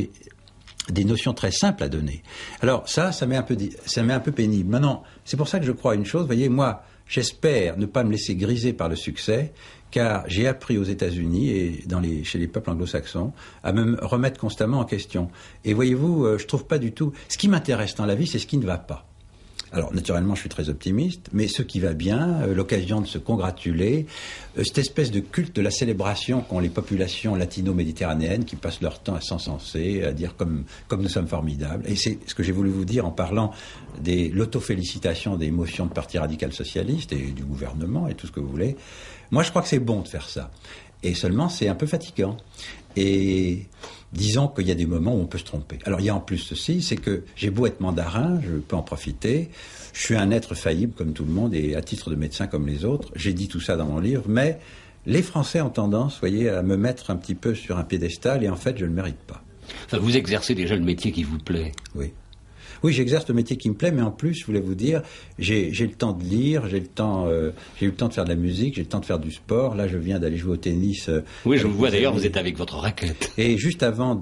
des notions très simples à donner. Alors ça m'est un peu pénible. Maintenant, c'est pour ça que je crois à une chose. Vous voyez, moi, j'espère ne pas me laisser griser par le succès, car j'ai appris aux États-Unis et chez les peuples anglo-saxons à me remettre constamment en question. Et voyez-vous, je trouve pas du tout. Ce qui m'intéresse dans la vie, c'est ce qui ne va pas. Alors, naturellement, je suis très optimiste, mais ce qui va bien, l'occasion de se congratuler, cette espèce de culte de la célébration qu'ont les populations latino-méditerranéennes qui passent leur temps à s'encenser, à dire comme nous sommes formidables. Et c'est ce que j'ai voulu vous dire en parlant de l'autofélicitation des motions de Parti radical socialiste et du gouvernement et tout ce que vous voulez. Moi, je crois que c'est bon de faire ça. Et seulement, c'est un peu fatigant. Et disons qu'il y a des moments où on peut se tromper. Alors, il y a en plus ceci, c'est que j'ai beau être mandarin, je peux en profiter. Je suis un être faillible comme tout le monde et à titre de médecin comme les autres. J'ai dit tout ça dans mon livre, mais les Français ont tendance, voyez, à me mettre un petit peu sur un piédestal et en fait, je ne le mérite pas. Enfin, vous exercez déjà le métier qui vous plaît. Oui, j'exerce le métier qui me plaît, mais en plus, je voulais vous dire, j'ai le temps de lire, j'ai eu le temps de faire de la musique, j'ai le temps de faire du sport. Là, je viens d'aller jouer au tennis. Oui, je vous vois d'ailleurs, vous êtes avec votre raquette. Et juste avant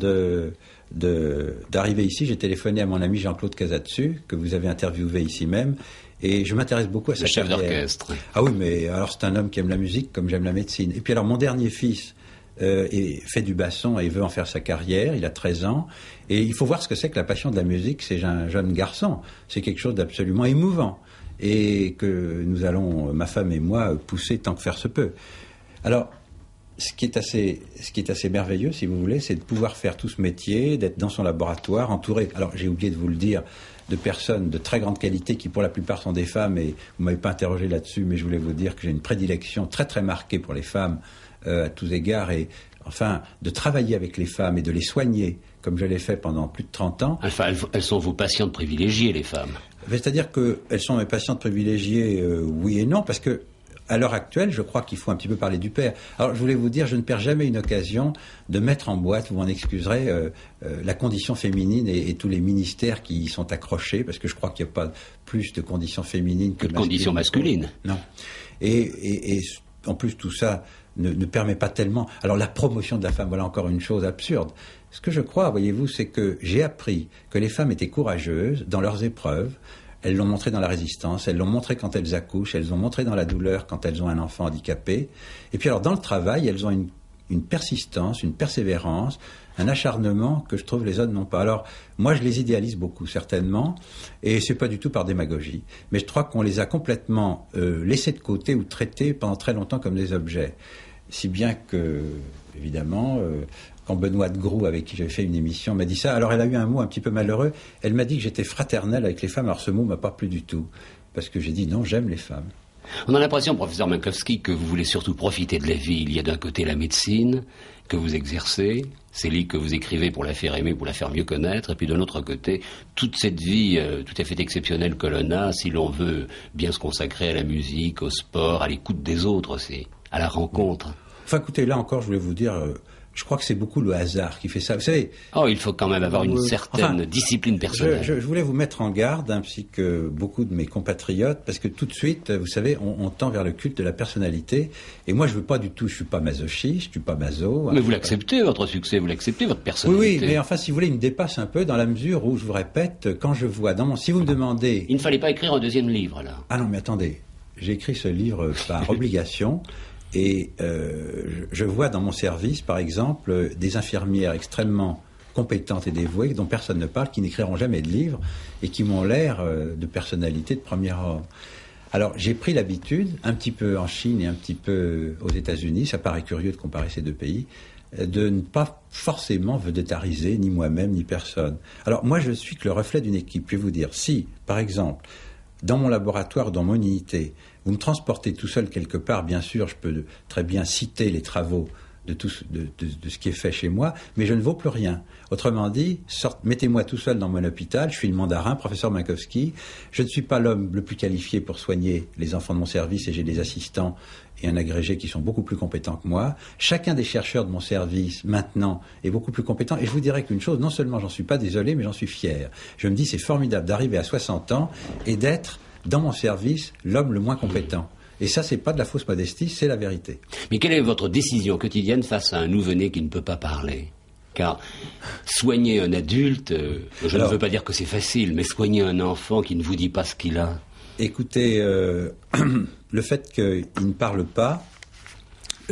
d'arriver ici, j'ai téléphoné à mon ami Jean-Claude Casatsu, que vous avez interviewé ici même, et je m'intéresse beaucoup à sa carrière. Le chef d'orchestre. Ah oui, mais alors c'est un homme qui aime la musique comme j'aime la médecine. Et puis alors, mon dernier fils fait du basson et veut en faire sa carrière, il a 13 ans, et il faut voir ce que c'est que la passion de la musique, c'est un jeune garçon, c'est quelque chose d'absolument émouvant, et que nous allons, ma femme et moi, pousser tant que faire se peut. Alors, ce qui est assez merveilleux, si vous voulez, c'est de pouvoir faire tout ce métier, d'être dans son laboratoire, entouré, alors j'ai oublié de vous le dire, de personnes de très grande qualité qui pour la plupart sont des femmes, et vous ne m'avez pas interrogé là-dessus, mais je voulais vous dire que j'ai une prédilection très très marquée pour les femmes, à tous égards, et enfin de travailler avec les femmes et de les soigner comme je l'ai fait pendant plus de 30 ans. Enfin, elles sont vos patientes privilégiées, les femmes. C'est-à-dire qu'elles sont mes patientes privilégiées, oui et non, parce que à l'heure actuelle, je crois qu'il faut un petit peu parler du père. Alors, je voulais vous dire, je ne perds jamais une occasion de mettre en boîte, vous m'en excuserez, la condition féminine et tous les ministères qui y sont accrochés, parce que je crois qu'il n'y a pas plus de conditions féminines que de conditions masculines. Non. Et en plus, tout ça ne permet pas tellement. Alors, la promotion de la femme, voilà encore une chose absurde. Ce que je crois, voyez-vous, c'est que j'ai appris que les femmes étaient courageuses dans leurs épreuves. Elles l'ont montré dans la résistance, elles l'ont montré quand elles accouchent, elles l'ont montré dans la douleur quand elles ont un enfant handicapé. Et puis alors dans le travail, elles ont une persistance, une persévérance, un acharnement que je trouve les hommes n'ont pas. Alors moi je les idéalise beaucoup certainement, et c'est pas du tout par démagogie, mais je crois qu'on les a complètement laissés de côté ou traités pendant très longtemps comme des objets. Si bien que, évidemment, quand Benoît de Groux, avec qui j'avais fait une émission, m'a dit ça, alors elle a eu un mot un petit peu malheureux, elle m'a dit que j'étais fraternel avec les femmes, alors ce mot m'a pas plu du tout, parce que j'ai dit non, j'aime les femmes. On a l'impression, professeur Minkowski, que vous voulez surtout profiter de la vie. Il y a d'un côté la médecine que vous exercez, ces livres que vous écrivez pour la faire aimer, pour la faire mieux connaître, et puis de l'autre côté, toute cette vie tout à fait exceptionnelle que l'on a, si l'on veut bien se consacrer à la musique, au sport, à l'écoute des autres aussi, à la rencontre. Enfin, écoutez, là encore, je voulais vous dire... je crois que c'est beaucoup le hasard qui fait ça. Vous savez... Oh, il faut quand même avoir une certaine discipline personnelle. Je voulais vous mettre en garde, ainsi que beaucoup de mes compatriotes, parce que tout de suite, vous savez, on tend vers le culte de la personnalité. Et moi, je veux pas du tout, je suis pas masochiste, je suis pas maso. Mais vous l'acceptez, votre succès, vous l'acceptez, votre personnalité. Oui, mais enfin, si vous voulez, il me dépasse un peu dans la mesure où, je vous répète, quand je vois si vous me demandez... Il ne fallait pas écrire un deuxième livre, là. Ah non, mais attendez, j'ai écrit ce livre par obligation. Et je vois dans mon service, par exemple, des infirmières extrêmement compétentes et dévouées, dont personne ne parle, qui n'écriront jamais de livres et qui m'ont l'air de personnalité de premier ordre. Alors, j'ai pris l'habitude, un petit peu en Chine et un petit peu aux États-Unis, ça paraît curieux de comparer ces deux pays, de ne pas forcément vedettariser ni moi-même ni personne. Alors, moi, je suis que le reflet d'une équipe. Je vais vous dire, si, par exemple, dans mon laboratoire, dans mon unité, vous me transportez tout seul quelque part, bien sûr, je peux très bien citer les travaux de ce qui est fait chez moi, mais je ne vaux plus rien. Autrement dit, mettez-moi tout seul dans mon hôpital, je suis le mandarin, professeur Minkowski, je ne suis pas l'homme le plus qualifié pour soigner les enfants de mon service et j'ai des assistants et un agrégé qui sont beaucoup plus compétents que moi. Chacun des chercheurs de mon service, maintenant, est beaucoup plus compétent. Et je vous dirais qu'une chose, non seulement j'en suis pas désolé, mais j'en suis fier. Je me dis, c'est formidable d'arriver à 60 ans et d'être, dans mon service, l'homme le moins compétent. Et ça, c'est pas de la fausse modestie, c'est la vérité. Mais quelle est votre décision quotidienne face à un nouveau-né qui ne peut pas parler ? Car soigner un adulte, ne veux pas dire que c'est facile, mais soigner un enfant qui ne vous dit pas ce qu'il a... Écoutez, le fait qu'il ne parle pas, je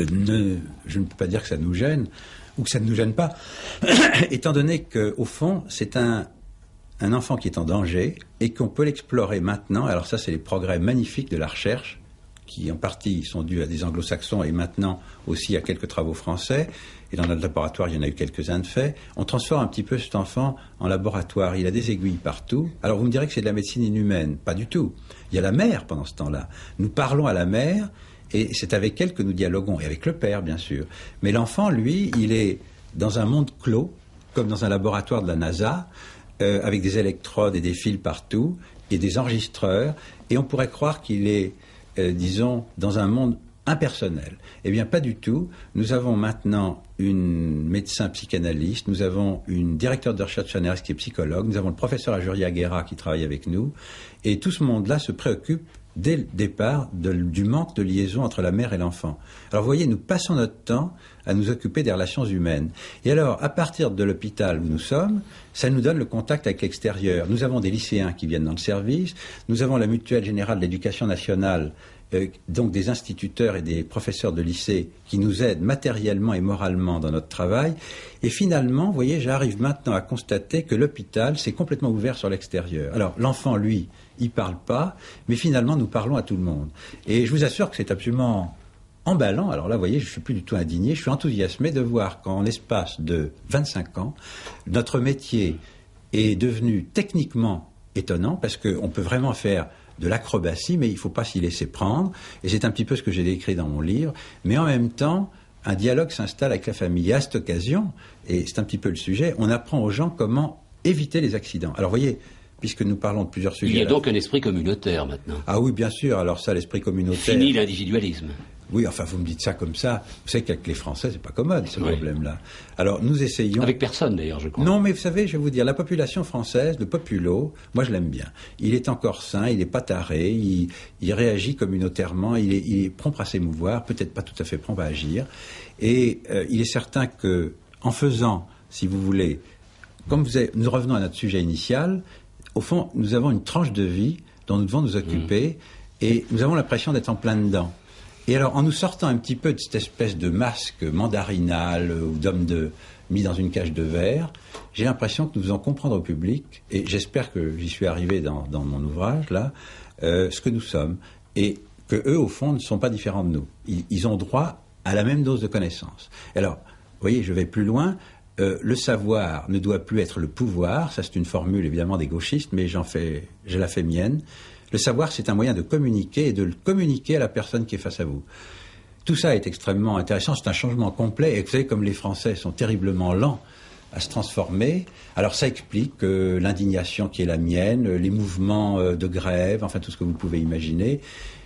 ne peux pas dire que ça nous gêne, ou que ça ne nous gêne pas, étant donné qu'au fond, c'est un enfant qui est en danger, et qu'on peut l'explorer maintenant. Alors ça, c'est les progrès magnifiques de la recherche, qui en partie sont dus à des anglo-saxons, et maintenant aussi à quelques travaux français. Et dans notre laboratoire, il y en a eu quelques-uns de faits. On transforme un petit peu cet enfant en laboratoire. Il a des aiguilles partout. Alors vous me direz que c'est de la médecine inhumaine. Pas du tout. Il y a la mère pendant ce temps-là. Nous parlons à la mère et c'est avec elle que nous dialoguons. Et avec le père, bien sûr. Mais l'enfant, lui, il est dans un monde clos, comme dans un laboratoire de la NASA, avec des électrodes et des fils partout, et des enregistreurs. Et on pourrait croire qu'il est, disons, dans un monde impersonnel. Eh bien, pas du tout. Nous avons maintenant une médecin psychanalyste, nous avons une directeur de recherche CNRS qui est psychologue, nous avons le professeur Ajuria Guerra qui travaille avec nous, et tout ce monde-là se préoccupe dès le départ du manque de liaison entre la mère et l'enfant. Alors vous voyez, nous passons notre temps à nous occuper des relations humaines. Et alors, à partir de l'hôpital où nous sommes, ça nous donne le contact avec l'extérieur. Nous avons des lycéens qui viennent dans le service, nous avons la Mutuelle Générale de l'Éducation Nationale, donc des instituteurs et des professeurs de lycée qui nous aident matériellement et moralement dans notre travail. Et finalement, vous voyez, j'arrive maintenant à constater que l'hôpital s'est complètement ouvert sur l'extérieur. Alors, l'enfant, lui, il parle pas, mais finalement, nous parlons à tout le monde. Et je vous assure que c'est absolument emballant. Alors là, vous voyez, je ne suis plus du tout indigné, je suis enthousiasmé de voir qu'en l'espace de 25 ans, notre métier est devenu techniquement étonnant, parce qu'on peut vraiment faire de l'acrobatie, mais il ne faut pas s'y laisser prendre. Et c'est un petit peu ce que j'ai décrit dans mon livre. Mais en même temps, un dialogue s'installe avec la famille. Et à cette occasion, et c'est un petit peu le sujet, on apprend aux gens comment éviter les accidents. Alors, vous voyez, puisque nous parlons de plusieurs sujets... Il y a donc un esprit communautaire maintenant. Ah oui, bien sûr. Alors ça, l'esprit communautaire... Fini l'individualisme. Oui, enfin, vous me dites ça comme ça. Vous savez qu'avec les Français, c'est pas commode, ce problème-là. Alors, nous essayons... Avec personne, d'ailleurs, je crois. Non, mais vous savez, je vais vous dire, la population française, le populo, moi, je l'aime bien. Il est encore sain, il n'est pas taré, il réagit communautairement, il est prompt à s'émouvoir, peut-être pas tout à fait prompt à agir. Et il est certain que, en faisant, si vous voulez, nous revenons à notre sujet initial, au fond, nous avons une tranche de vie dont nous devons nous occuper, et nous avons l'impression d'être en plein dedans. Et alors, en nous sortant un petit peu de cette espèce de masque mandarinal ou d'homme mis dans une cage de verre, j'ai l'impression que nous faisons comprendre au public, et j'espère que j'y suis arrivé dans mon ouvrage, là, ce que nous sommes, et que eux, au fond, ne sont pas différents de nous. Ils ont droit à la même dose de connaissances. Alors, vous voyez, je vais plus loin. Le savoir ne doit plus être le pouvoir. Ça, c'est une formule, évidemment, des gauchistes, mais je la fais mienne. Le savoir, c'est un moyen de communiquer et de le communiquer à la personne qui est face à vous. Tout ça est extrêmement intéressant, c'est un changement complet. Et vous savez, comme les Français sont terriblement lents à se transformer, alors ça explique l'indignation qui est la mienne, les mouvements de grève, enfin tout ce que vous pouvez imaginer.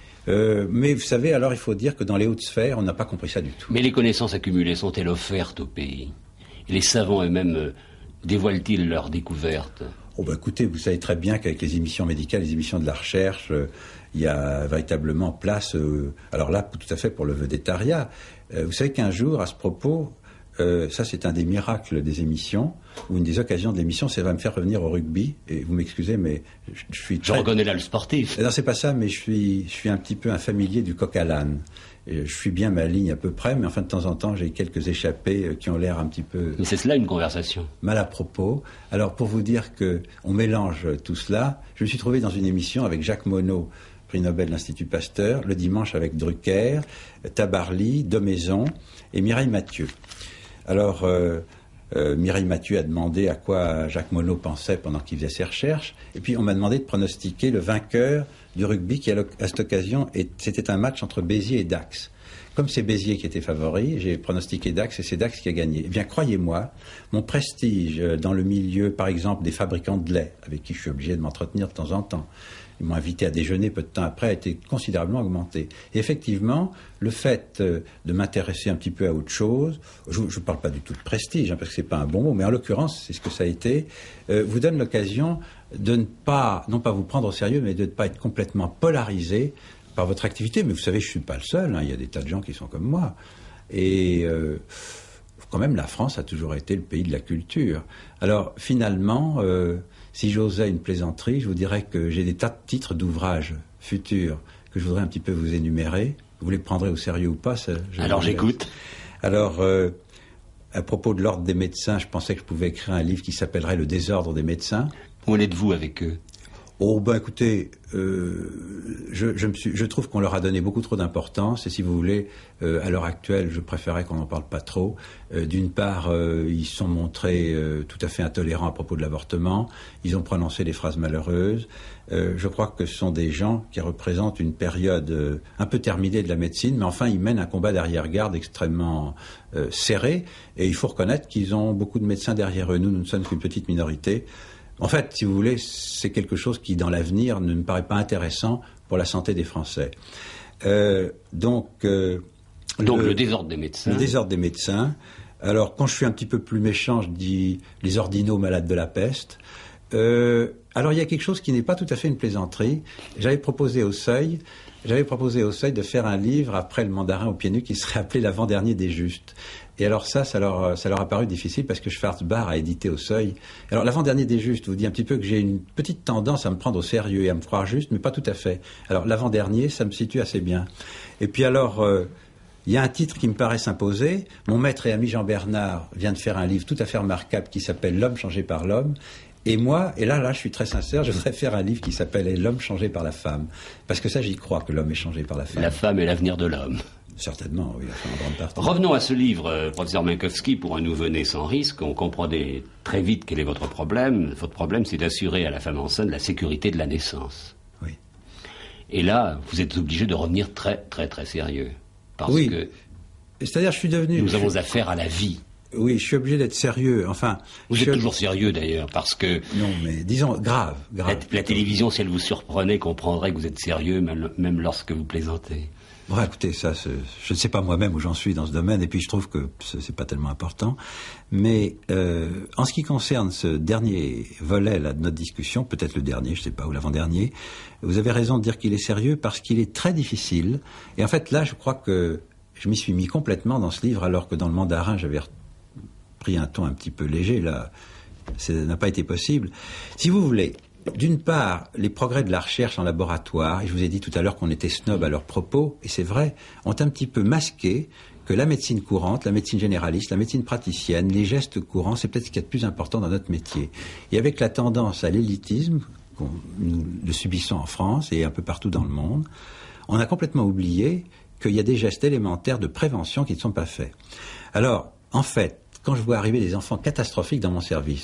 Mais vous savez, alors il faut dire que dans les hautes sphères, on n'a pas compris ça du tout. Mais les connaissances accumulées sont-elles offertes au pays? Et les savants eux-mêmes dévoilent-ils leurs découvertes? Oh ben écoutez, vous savez très bien qu'avec les émissions médicales, les émissions de la recherche, il y a véritablement place, alors là, tout à fait pour le vedettariat. Vous savez qu'un jour, à ce propos, ça c'est un des miracles des émissions, ou une des occasions de l'émission, ça va me faire revenir au rugby, et vous m'excusez, mais je suis très... Je reconnais là le sportif. Non, c'est pas ça, mais je suis un petit peu un familier du coq à l'âne. Je suis bien ma ligne à peu près, mais enfin de temps en temps j'ai quelques échappées qui ont l'air un petit peu... Mais c'est cela une conversation. Mal à propos. Alors pour vous dire qu'on mélange tout cela, je me suis trouvé dans une émission avec Jacques Monod, prix Nobel de l'Institut Pasteur, le dimanche avec Drucker, Tabarly, Domaison et Mireille Mathieu. Alors Mireille Mathieu a demandé à quoi Jacques Monod pensait pendant qu'il faisait ses recherches, et puis on m'a demandé de pronostiquer le vainqueur du rugby qui, à cette occasion, c'était un match entre Béziers et Dax. Comme c'est Béziers qui était favori, j'ai pronostiqué Dax et c'est Dax qui a gagné. Eh bien, croyez-moi, mon prestige dans le milieu, par exemple, des fabricants de lait, avec qui je suis obligé de m'entretenir de temps en temps, ils m'ont invité à déjeuner peu de temps après, a été considérablement augmenté. Et effectivement, le fait de m'intéresser un petit peu à autre chose, je ne parle pas du tout de prestige, parce que ce n'est pas un bon mot, mais en l'occurrence, c'est ce que ça a été, vous donne l'occasion de ne pas, non pas vous prendre au sérieux, mais de ne pas être complètement polarisé par votre activité. Mais vous savez, je ne suis pas le seul, il y a des tas de gens qui sont comme moi. Et quand même, la France a toujours été le pays de la culture. Alors, finalement, si j'osais une plaisanterie, je vous dirais que j'ai des tas de titres d'ouvrages futurs que je voudrais un petit peu vous énumérer. Vous les prendrez au sérieux ou pas, ça, alors j'écoute. Alors, à propos de l'ordre des médecins, je pensais que je pouvais écrire un livre qui s'appellerait « Le désordre des médecins ». Où en êtes-vous avec eux? Oh ben écoutez, je trouve qu'on leur a donné beaucoup trop d'importance et si vous voulez, à l'heure actuelle, je préférais qu'on n'en parle pas trop. D'une part, ils se sont montrés tout à fait intolérants à propos de l'avortement, ils ont prononcé des phrases malheureuses. Je crois que ce sont des gens qui représentent une période un peu terminée de la médecine, mais enfin ils mènent un combat d'arrière-garde extrêmement serré et il faut reconnaître qu'ils ont beaucoup de médecins derrière eux. Nous ne sommes qu'une petite minorité. En fait, si vous voulez, c'est quelque chose qui, dans l'avenir, ne me paraît pas intéressant pour la santé des Français. Donc le désordre des médecins. Le désordre des médecins. Alors, quand je suis un petit peu plus méchant, je dis les ordinaux malades de la peste. Alors, il y a quelque chose qui n'est pas tout à fait une plaisanterie. J'avais proposé au Seuil de faire un livre après le Mandarin aux pieds nus qui serait appelé l'avant-dernier des justes. Et alors ça leur a paru difficile parce que Schwarzbach a édité au Seuil. Alors l'avant-dernier des justes vous dit un petit peu que j'ai une petite tendance à me prendre au sérieux et à me croire juste, mais pas tout à fait. Alors l'avant-dernier, ça me situe assez bien. Et puis alors, il y a un titre qui me paraît s'imposer. Mon maître et ami Jean Bernard vient de faire un livre tout à fait remarquable qui s'appelle L'homme changé par l'homme. Et moi, et là, je suis très sincère, je voudrais faire un livre qui s'appelle L'homme changé par la femme. Parce que ça, j'y crois, que l'homme est changé par la femme. La femme est l'avenir de l'homme. Certainement, oui, en grande partie. Revenons à ce livre, professeur Minkowski, pour un nouveau-né sans risque. On comprenait très vite quel est votre problème. Votre problème, c'est d'assurer à la femme enceinte la sécurité de la naissance. Oui. Et là, vous êtes obligé de revenir très, très, très sérieux. Parce oui. que c'est-à-dire, je suis devenu... Nous avons affaire à la vie. Oui, je suis obligé d'être sérieux. Enfin, vous êtes toujours sérieux d'ailleurs, parce que... Non, mais disons grave. La télévision, si elle vous surprenait, comprendrait que vous êtes sérieux, même lorsque vous plaisantez. Bon, écoutez, ça, je ne sais pas moi-même où j'en suis dans ce domaine, et puis je trouve que c'est pas tellement important. Mais en ce qui concerne ce dernier volet là, de notre discussion, peut-être le dernier, je ne sais pas, ou l'avant-dernier, vous avez raison de dire qu'il est sérieux parce qu'il est très difficile. Et en fait, là, je crois que je m'y suis mis complètement dans ce livre, alors que dans le Mandarin, j'avais pris un ton un petit peu léger. Là, ça n'a pas été possible. Si vous voulez... D'une part, les progrès de la recherche en laboratoire, et je vous ai dit tout à l'heure qu'on était snob à leur propos, et c'est vrai, ont un petit peu masqué que la médecine courante, la médecine généraliste, la médecine praticienne, les gestes courants, c'est peut-être ce qu'il y a de plus important dans notre métier. Et avec la tendance à l'élitisme, nous le subissons en France et un peu partout dans le monde, on a complètement oublié qu'il y a des gestes élémentaires de prévention qui ne sont pas faits. Alors, en fait, quand je vois arriver des enfants catastrophiques dans mon service,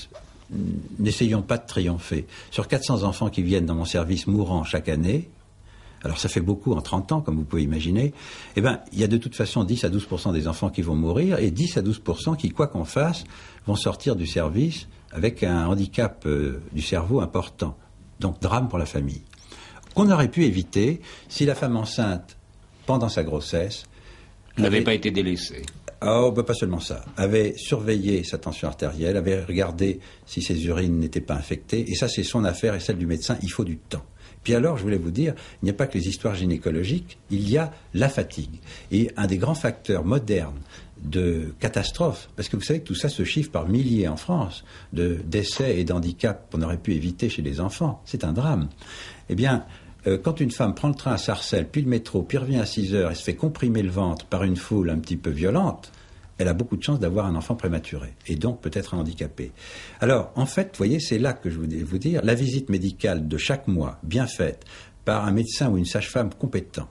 n'essayons pas de triompher. Sur 400 enfants qui viennent dans mon service mourant chaque année, alors ça fait beaucoup en 30 ans, comme vous pouvez imaginer, eh ben, il y a de toute façon 10 à 12% des enfants qui vont mourir et 10 à 12% qui, quoi qu'on fasse, vont sortir du service avec un handicap du cerveau important. Donc drame pour la famille. Qu'on aurait pu éviter si la femme enceinte, pendant sa grossesse, n'avait pas été délaissée. Oh, bah pas seulement ça. Avait surveillé sa tension artérielle, avait regardé si ses urines n'étaient pas infectées, et ça c'est son affaire et celle du médecin, il faut du temps. Puis alors, je voulais vous dire, il n'y a pas que les histoires gynécologiques, il y a la fatigue. Et un des grands facteurs modernes de catastrophe, parce que vous savez que tout ça se chiffre par milliers en France, de décès et d'handicaps qu'on aurait pu éviter chez les enfants, c'est un drame. Eh bien, quand une femme prend le train à Sarcelles, puis le métro, puis revient à 6 heures et se fait comprimer le ventre par une foule un petit peu violente, elle a beaucoup de chances d'avoir un enfant prématuré, et donc peut-être un handicapé. Alors, en fait, vous voyez, c'est là que je voulais vous dire, la visite médicale de chaque mois, bien faite, par un médecin ou une sage-femme compétent,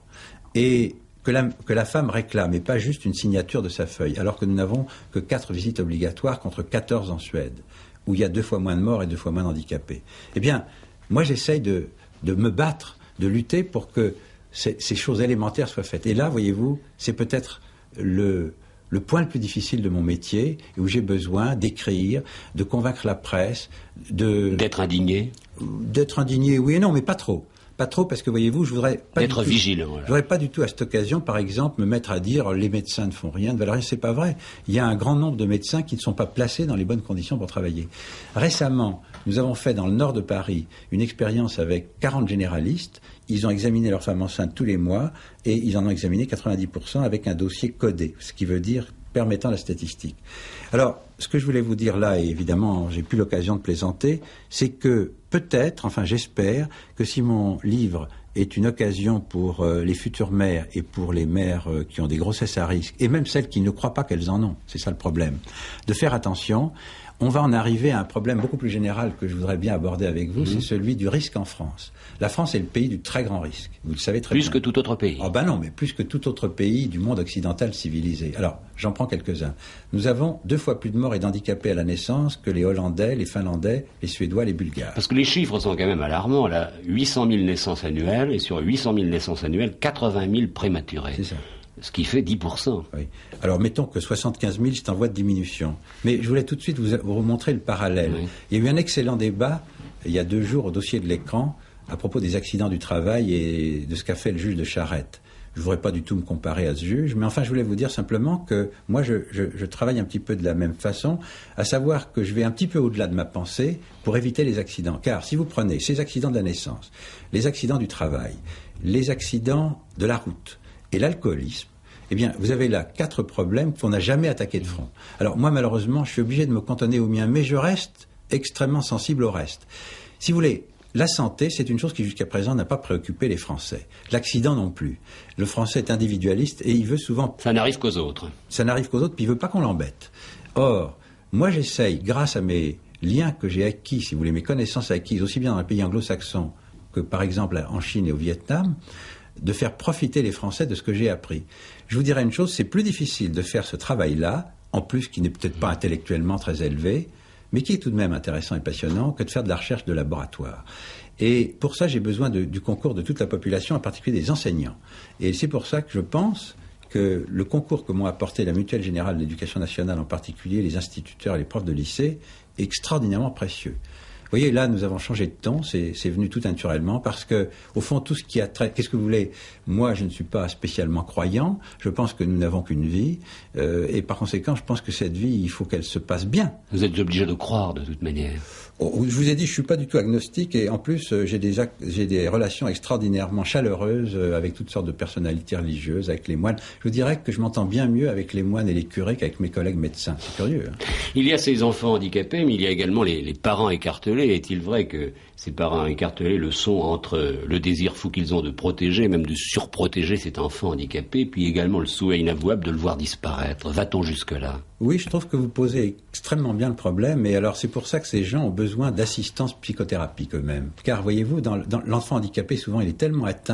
et que la femme réclame, et pas juste une signature de sa feuille, alors que nous n'avons que 4 visites obligatoires contre 14 en Suède, où il y a 2 fois moins de morts et 2 fois moins d'handicapés. Eh bien, moi j'essaye de me battre, de lutter pour que ces choses élémentaires soient faites. Et là, voyez-vous, c'est peut-être le point le plus difficile de mon métier, où j'ai besoin d'écrire, de convaincre la presse, d'être indigné. D'être indigné, oui et non, mais pas trop. Pas trop, parce que voyez-vous, je voudrais pas d'être vigilant. Voilà. Je voudrais pas du tout à cette occasion, par exemple, me mettre à dire les médecins ne font rien, ne valent rien. C'est pas vrai. Il y a un grand nombre de médecins qui ne sont pas placés dans les bonnes conditions pour travailler. Récemment, nous avons fait dans le nord de Paris une expérience avec 40 généralistes. Ils ont examiné leurs femmes enceintes tous les mois et ils en ont examiné 90% avec un dossier codé, ce qui veut dire permettant la statistique. Alors, ce que je voulais vous dire là, et évidemment, j'ai plus l'occasion de plaisanter, c'est que peut-être, enfin j'espère, que si mon livre est une occasion pour les futures mères et pour les mères qui ont des grossesses à risque, et même celles qui ne croient pas qu'elles en ont, c'est ça le problème, de faire attention, on va en arriver à un problème beaucoup plus général que je voudrais bien aborder avec vous, c'est celui du risque en France. La France est le pays du très grand risque, vous le savez très bien. Plus que tout autre pays. Oh ben non, mais plus que tout autre pays du monde occidental civilisé. Alors, j'en prends quelques-uns. Nous avons 2 fois plus de morts et d'handicapés à la naissance que les Hollandais, les Finlandais, les Suédois, les Bulgares. Parce que les chiffres sont quand même alarmants. Là, 800 000 naissances annuelles, et sur 800 000 naissances annuelles, 80 000 prématurés. C'est ça. Ce qui fait 10%. Oui. Alors, mettons que 75 000, c'est en voie de diminution. Mais je voulais tout de suite vous remontrer le parallèle. Oui. Il y a eu un excellent débat, il y a 2 jours, au dossier de l'écran, à propos des accidents du travail et de ce qu'a fait le juge de Charette. Je ne voudrais pas du tout me comparer à ce juge, mais enfin, je voulais vous dire simplement que moi, je travaille un petit peu de la même façon, à savoir que je vais un petit peu au-delà de ma pensée pour éviter les accidents. Car si vous prenez ces accidents de la naissance, les accidents du travail, les accidents de la route et l'alcoolisme, eh bien, vous avez là 4 problèmes qu'on n'a jamais attaqués de front. Alors, moi, malheureusement, je suis obligé de me cantonner au mien, mais je reste extrêmement sensible au reste. Si vous voulez, la santé, c'est une chose qui, jusqu'à présent, n'a pas préoccupé les Français. L'accident non plus. Le Français est individualiste et il veut souvent... Ça n'arrive qu'aux autres. Ça n'arrive qu'aux autres, puis il ne veut pas qu'on l'embête. Or, moi, j'essaye, grâce à mes liens que j'ai acquis, si vous voulez, mes connaissances acquises, aussi bien dans les pays anglo-saxons que, par exemple, en Chine et au Vietnam, de faire profiter les Français de ce que j'ai appris. Je vous dirais une chose, c'est plus difficile de faire ce travail-là, en plus qui n'est peut-être pas intellectuellement très élevé, mais qui est tout de même intéressant et passionnant, que de faire de la recherche de laboratoire. Et pour ça, j'ai besoin du concours de toute la population, en particulier des enseignants. Et c'est pour ça que je pense que le concours que m'ont apporté la Mutuelle Générale de l'Éducation Nationale, en particulier les instituteurs et les profs de lycée, est extraordinairement précieux. Vous voyez, là, nous avons changé de ton, c'est venu tout naturellement, parce que, au fond, tout ce qui a trait... Qu'est-ce que vous voulez? Moi, je ne suis pas spécialement croyant, je pense que nous n'avons qu'une vie, et par conséquent, je pense que cette vie, il faut qu'elle se passe bien. Vous êtes obligé de croire, de toute manière. Oh, je vous ai dit, je ne suis pas du tout agnostique, et en plus, j'ai des relations extraordinairement chaleureuses avec toutes sortes de personnalités religieuses, avec les moines. Je vous dirais que je m'entends bien mieux avec les moines et les curés qu'avec mes collègues médecins. C'est curieux. Hein. Il y a ces enfants handicapés, mais il y a également les parents écartelés. Est-il vrai que ces parents écartelés le sont entre le désir fou qu'ils ont de protéger, même de surprotéger cet enfant handicapé, puis également le souhait inavouable de le voir disparaître? Va-t-on jusque-là? Oui, je trouve que vous posez extrêmement bien le problème, et alors c'est pour ça que ces gens ont besoin d'assistance psychothérapique eux-mêmes. Car voyez-vous, dans l'enfant handicapé, souvent il est tellement atteint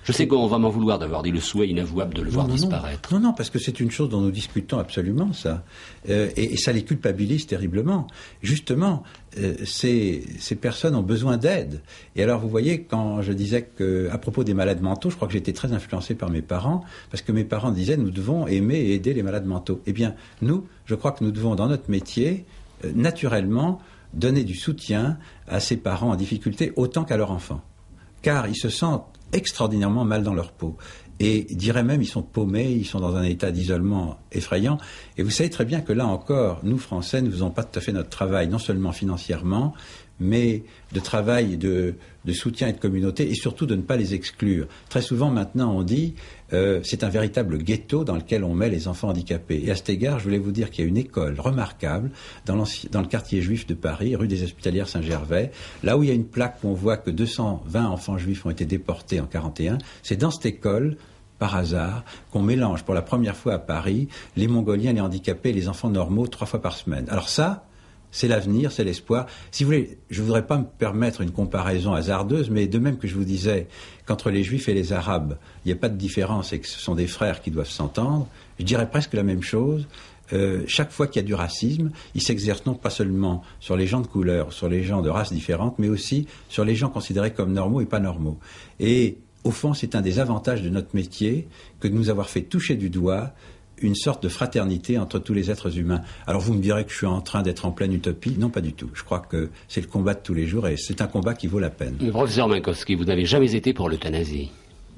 Je sais qu'on va m'en vouloir d'avoir dit le souhait inavouable de le voir disparaître. Non, parce que c'est une chose dont nous discutons absolument, ça. Et ça les culpabilise terriblement. Justement, ces personnes ont besoin d'aide. Et alors, vous voyez, quand je disais qu'à propos des malades mentaux, je crois que j'étais très influencé par mes parents, parce que mes parents disaient, nous devons aimer et aider les malades mentaux. Eh bien, nous, je crois que nous devons, dans notre métier, naturellement, donner du soutien à ces parents en difficulté autant qu'à leurs enfants. Car ils se sentent extraordinairement mal dans leur peau. Et dirais même, ils sont paumés, ils sont dans un état d'isolement effrayant. Et vous savez très bien que là encore, nous, Français, ne faisons pas tout à fait notre travail, non seulement financièrement, mais de travail de soutien et de communauté, et surtout de ne pas les exclure. Très souvent, maintenant, on dit c'est un véritable ghetto dans lequel on met les enfants handicapés. Et à cet égard, je voulais vous dire qu'il y a une école remarquable dans le quartier juif de Paris, rue des Hospitalières Saint-Gervais, là où il y a une plaque où on voit que 220 enfants juifs ont été déportés en 1941. C'est dans cette école, par hasard, qu'on mélange pour la première fois à Paris les Mongoliens, les handicapés, les enfants normaux 3 fois par semaine. Alors ça, c'est l'avenir, c'est l'espoir. Si vous voulez, je ne voudrais pas me permettre une comparaison hasardeuse, mais de même que je vous disais qu'entre les Juifs et les Arabes, il n'y a pas de différence et que ce sont des frères qui doivent s'entendre, je dirais presque la même chose. Chaque fois qu'il y a du racisme, il s'exerce non pas seulement sur les gens de couleur, sur les gens de races différentes, mais aussi sur les gens considérés comme normaux et pas normaux. Et au fond, c'est un des avantages de notre métier que de nous avoir fait toucher du doigt une sorte de fraternité entre tous les êtres humains. Alors vous me direz que je suis en train d'être en pleine utopie. Non, pas du tout. Je crois que c'est le combat de tous les jours et c'est un combat qui vaut la peine. Mais professeur Minkowski, vous n'avez jamais été pour l'euthanasie?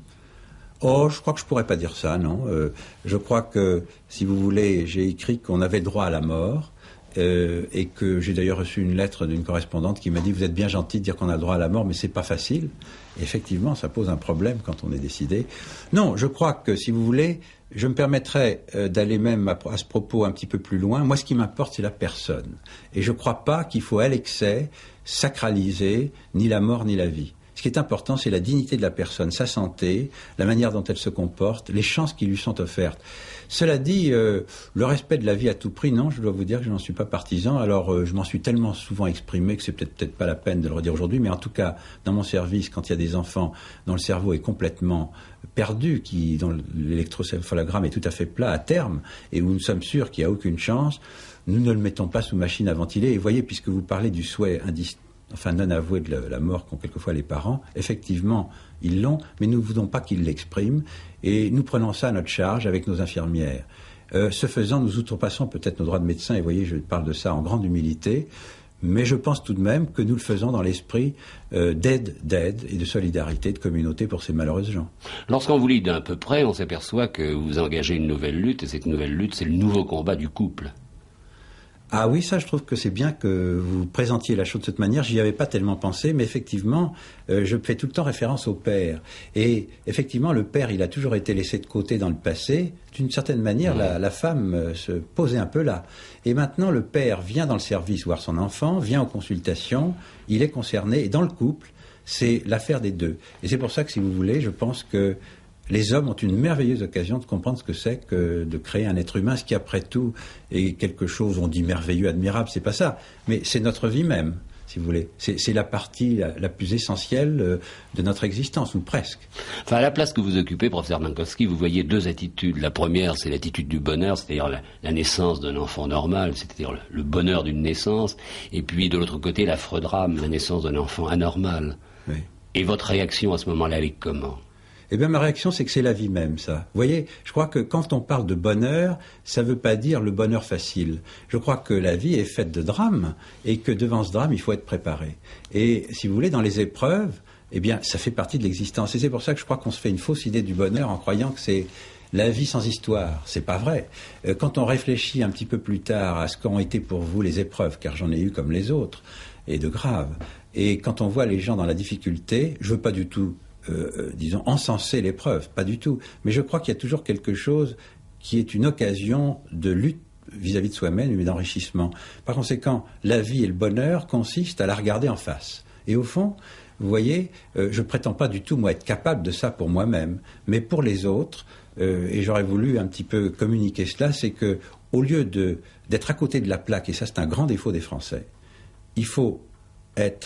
Oh, je crois que je pourrais pas dire ça, non. Je crois que, si vous voulez, j'ai écrit qu'on avait droit à la mort. Et que j'ai d'ailleurs reçu une lettre d'une correspondante qui m'a dit « Vous êtes bien gentil de dire qu'on a le droit à la mort, mais c'est pas facile. » Et effectivement, ça pose un problème quand on est décidé. Non, je crois que, si vous voulez, je me permettrais d'aller même à ce propos un petit peu plus loin. Moi, ce qui m'importe, c'est la personne. Et je ne crois pas qu'il faut, à l'excès, sacraliser ni la mort ni la vie. Ce qui est important, c'est la dignité de la personne, sa santé, la manière dont elle se comporte, les chances qui lui sont offertes. Cela dit, le respect de la vie à tout prix, non, je dois vous dire que je n'en suis pas partisan. Alors, je m'en suis tellement souvent exprimé que c'est peut-être pas la peine de le redire aujourd'hui, mais en tout cas, dans mon service, quand il y a des enfants dont le cerveau est complètement perdu, dont l'électrocéphalogramme est tout à fait plat à terme, et où nous sommes sûrs qu'il n'y a aucune chance, nous ne le mettons pas sous machine à ventiler. Et voyez, puisque vous parlez du souhait non avoué de la mort qu'ont quelquefois les parents, effectivement, ils l'ont, mais nous ne voulons pas qu'ils l'expriment, et nous prenons ça à notre charge avec nos infirmières. Ce faisant, nous outrepassons peut-être nos droits de médecin, et voyez, je parle de ça en grande humilité, mais je pense tout de même que nous le faisons dans l'esprit d'aide et de solidarité, de communauté pour ces malheureuses gens. Lorsqu'on vous lit d'un peu près, on s'aperçoit que vous engagez une nouvelle lutte, et cette nouvelle lutte, c'est le nouveau combat du couple. Ah oui, ça, je trouve que c'est bien que vous présentiez la chose de cette manière. J'y avais pas tellement pensé, mais effectivement, je fais tout le temps référence au père. Et effectivement, le père, il a toujours été laissé de côté dans le passé. D'une certaine manière, la femme se posait un peu là. Et maintenant, le père vient dans le service voir son enfant, vient aux consultations, il est concerné. Et dans le couple, c'est l'affaire des deux. Et c'est pour ça que, si vous voulez, je pense que les hommes ont une merveilleuse occasion de comprendre ce que c'est que de créer un être humain, ce qui après tout est quelque chose, on dit merveilleux, admirable, c'est pas ça, mais c'est notre vie même, si vous voulez. C'est la partie la plus essentielle de notre existence, ou presque. Enfin, à la place que vous occupez, professeur Minkowski, vous voyez deux attitudes. La première, c'est l'attitude du bonheur, c'est-à-dire la naissance d'un enfant normal, c'est-à-dire le bonheur d'une naissance, et puis de l'autre côté, l'affreux drame, la naissance d'un enfant anormal. Oui. Et votre réaction à ce moment-là, elle est comment ? Eh bien, ma réaction, c'est que c'est la vie même, ça. Vous voyez, je crois que quand on parle de bonheur, ça ne veut pas dire le bonheur facile. Je crois que la vie est faite de drames et que devant ce drame, il faut être préparé. Et si vous voulez, dans les épreuves, eh bien, ça fait partie de l'existence. Et c'est pour ça que je crois qu'on se fait une fausse idée du bonheur en croyant que c'est la vie sans histoire. C'est pas vrai. Quand on réfléchit un petit peu plus tard à ce qu'ont été pour vous les épreuves, car j'en ai eu comme les autres, et de graves, et quand on voit les gens dans la difficulté, je veux pas du tout disons, encenser l'épreuve, pas du tout. Mais je crois qu'il y a toujours quelque chose qui est une occasion de lutte vis-à-vis de soi-même et d'enrichissement. Par conséquent, la vie et le bonheur consistent à la regarder en face. Et au fond, vous voyez, je prétends pas du tout, moi, être capable de ça pour moi-même, mais pour les autres, et j'aurais voulu un petit peu communiquer cela, c'est que, au lieu d'être à côté de la plaque, et ça c'est un grand défaut des Français, il faut être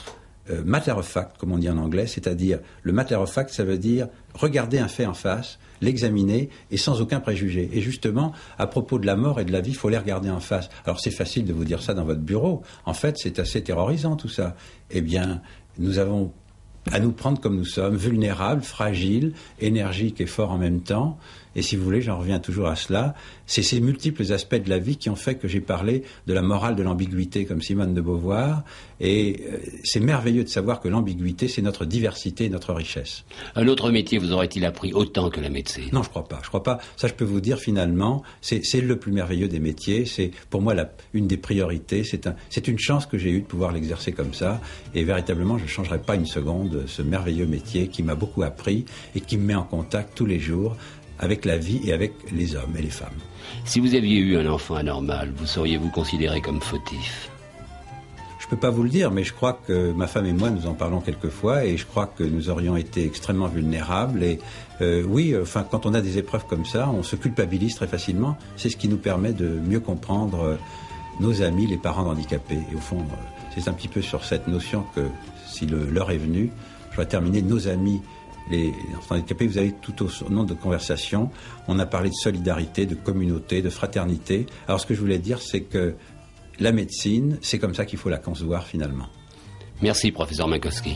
matter of fact, comme on dit en anglais, c'est-à-dire le matter of fact, ça veut dire regarder un fait en face, l'examiner et sans aucun préjugé. Et justement, à propos de la mort et de la vie, il faut les regarder en face. Alors c'est facile de vous dire ça dans votre bureau. En fait, c'est assez terrorisant tout ça. Eh bien, nous avons à nous prendre comme nous sommes, vulnérables, fragiles, énergiques et forts en même temps. Et si vous voulez, j'en reviens toujours à cela, c'est ces multiples aspects de la vie qui ont fait que j'ai parlé de la morale de l'ambiguïté comme Simone de Beauvoir. Et c'est merveilleux de savoir que l'ambiguïté, c'est notre diversité et notre richesse. Un autre métier vous aurait-il appris autant que la médecine? Non, je crois pas. Ça, je peux vous dire finalement, c'est le plus merveilleux des métiers. C'est pour moi une des priorités. C'est une chance que j'ai eue de pouvoir l'exercer comme ça. Et véritablement, je ne changerai pas une seconde ce merveilleux métier qui m'a beaucoup appris et qui me met en contact tous les jours avec la vie et avec les hommes et les femmes. Si vous aviez eu un enfant anormal, vous seriez-vous considéré comme fautif? Je ne peux pas vous le dire, mais je crois que ma femme et moi, nous en parlons quelquefois, et je crois que nous aurions été extrêmement vulnérables. Et quand on a des épreuves comme ça, on se culpabilise très facilement. C'est ce qui nous permet de mieux comprendre nos amis, les parents handicapés. Et au fond, c'est un petit peu sur cette notion que, si l'heure est venue, je vais terminer. Nos amis, les enfants handicapés, vous avez tout au nom de conversation, on a parlé de solidarité, de communauté, de fraternité. Alors ce que je voulais dire, c'est que la médecine, c'est comme ça qu'il faut la concevoir finalement. Merci, professeur Minkowski.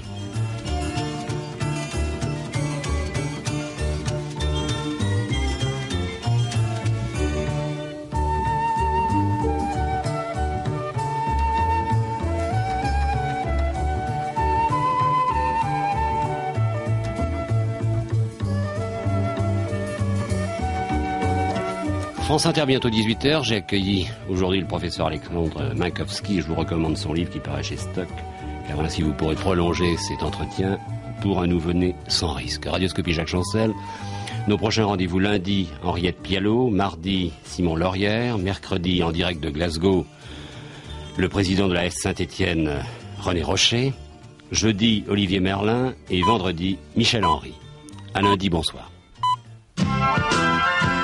France Inter, bientôt 18h. J'ai accueilli aujourd'hui le professeur Alexandre Minkowski. Je vous recommande son livre qui paraît chez Stock, car ainsi vous pourrez prolonger cet entretien pour un nouveau-né sans risque. Radioscopie Jacques Chancel. Nos prochains rendez-vous lundi, Henriette Pialot. Mardi, Simon Laurière. Mercredi, en direct de Glasgow, le président de la S Saint-Étienne, René Rocher. Jeudi, Olivier Merlin. Et vendredi, Michel Henry. À lundi, bonsoir.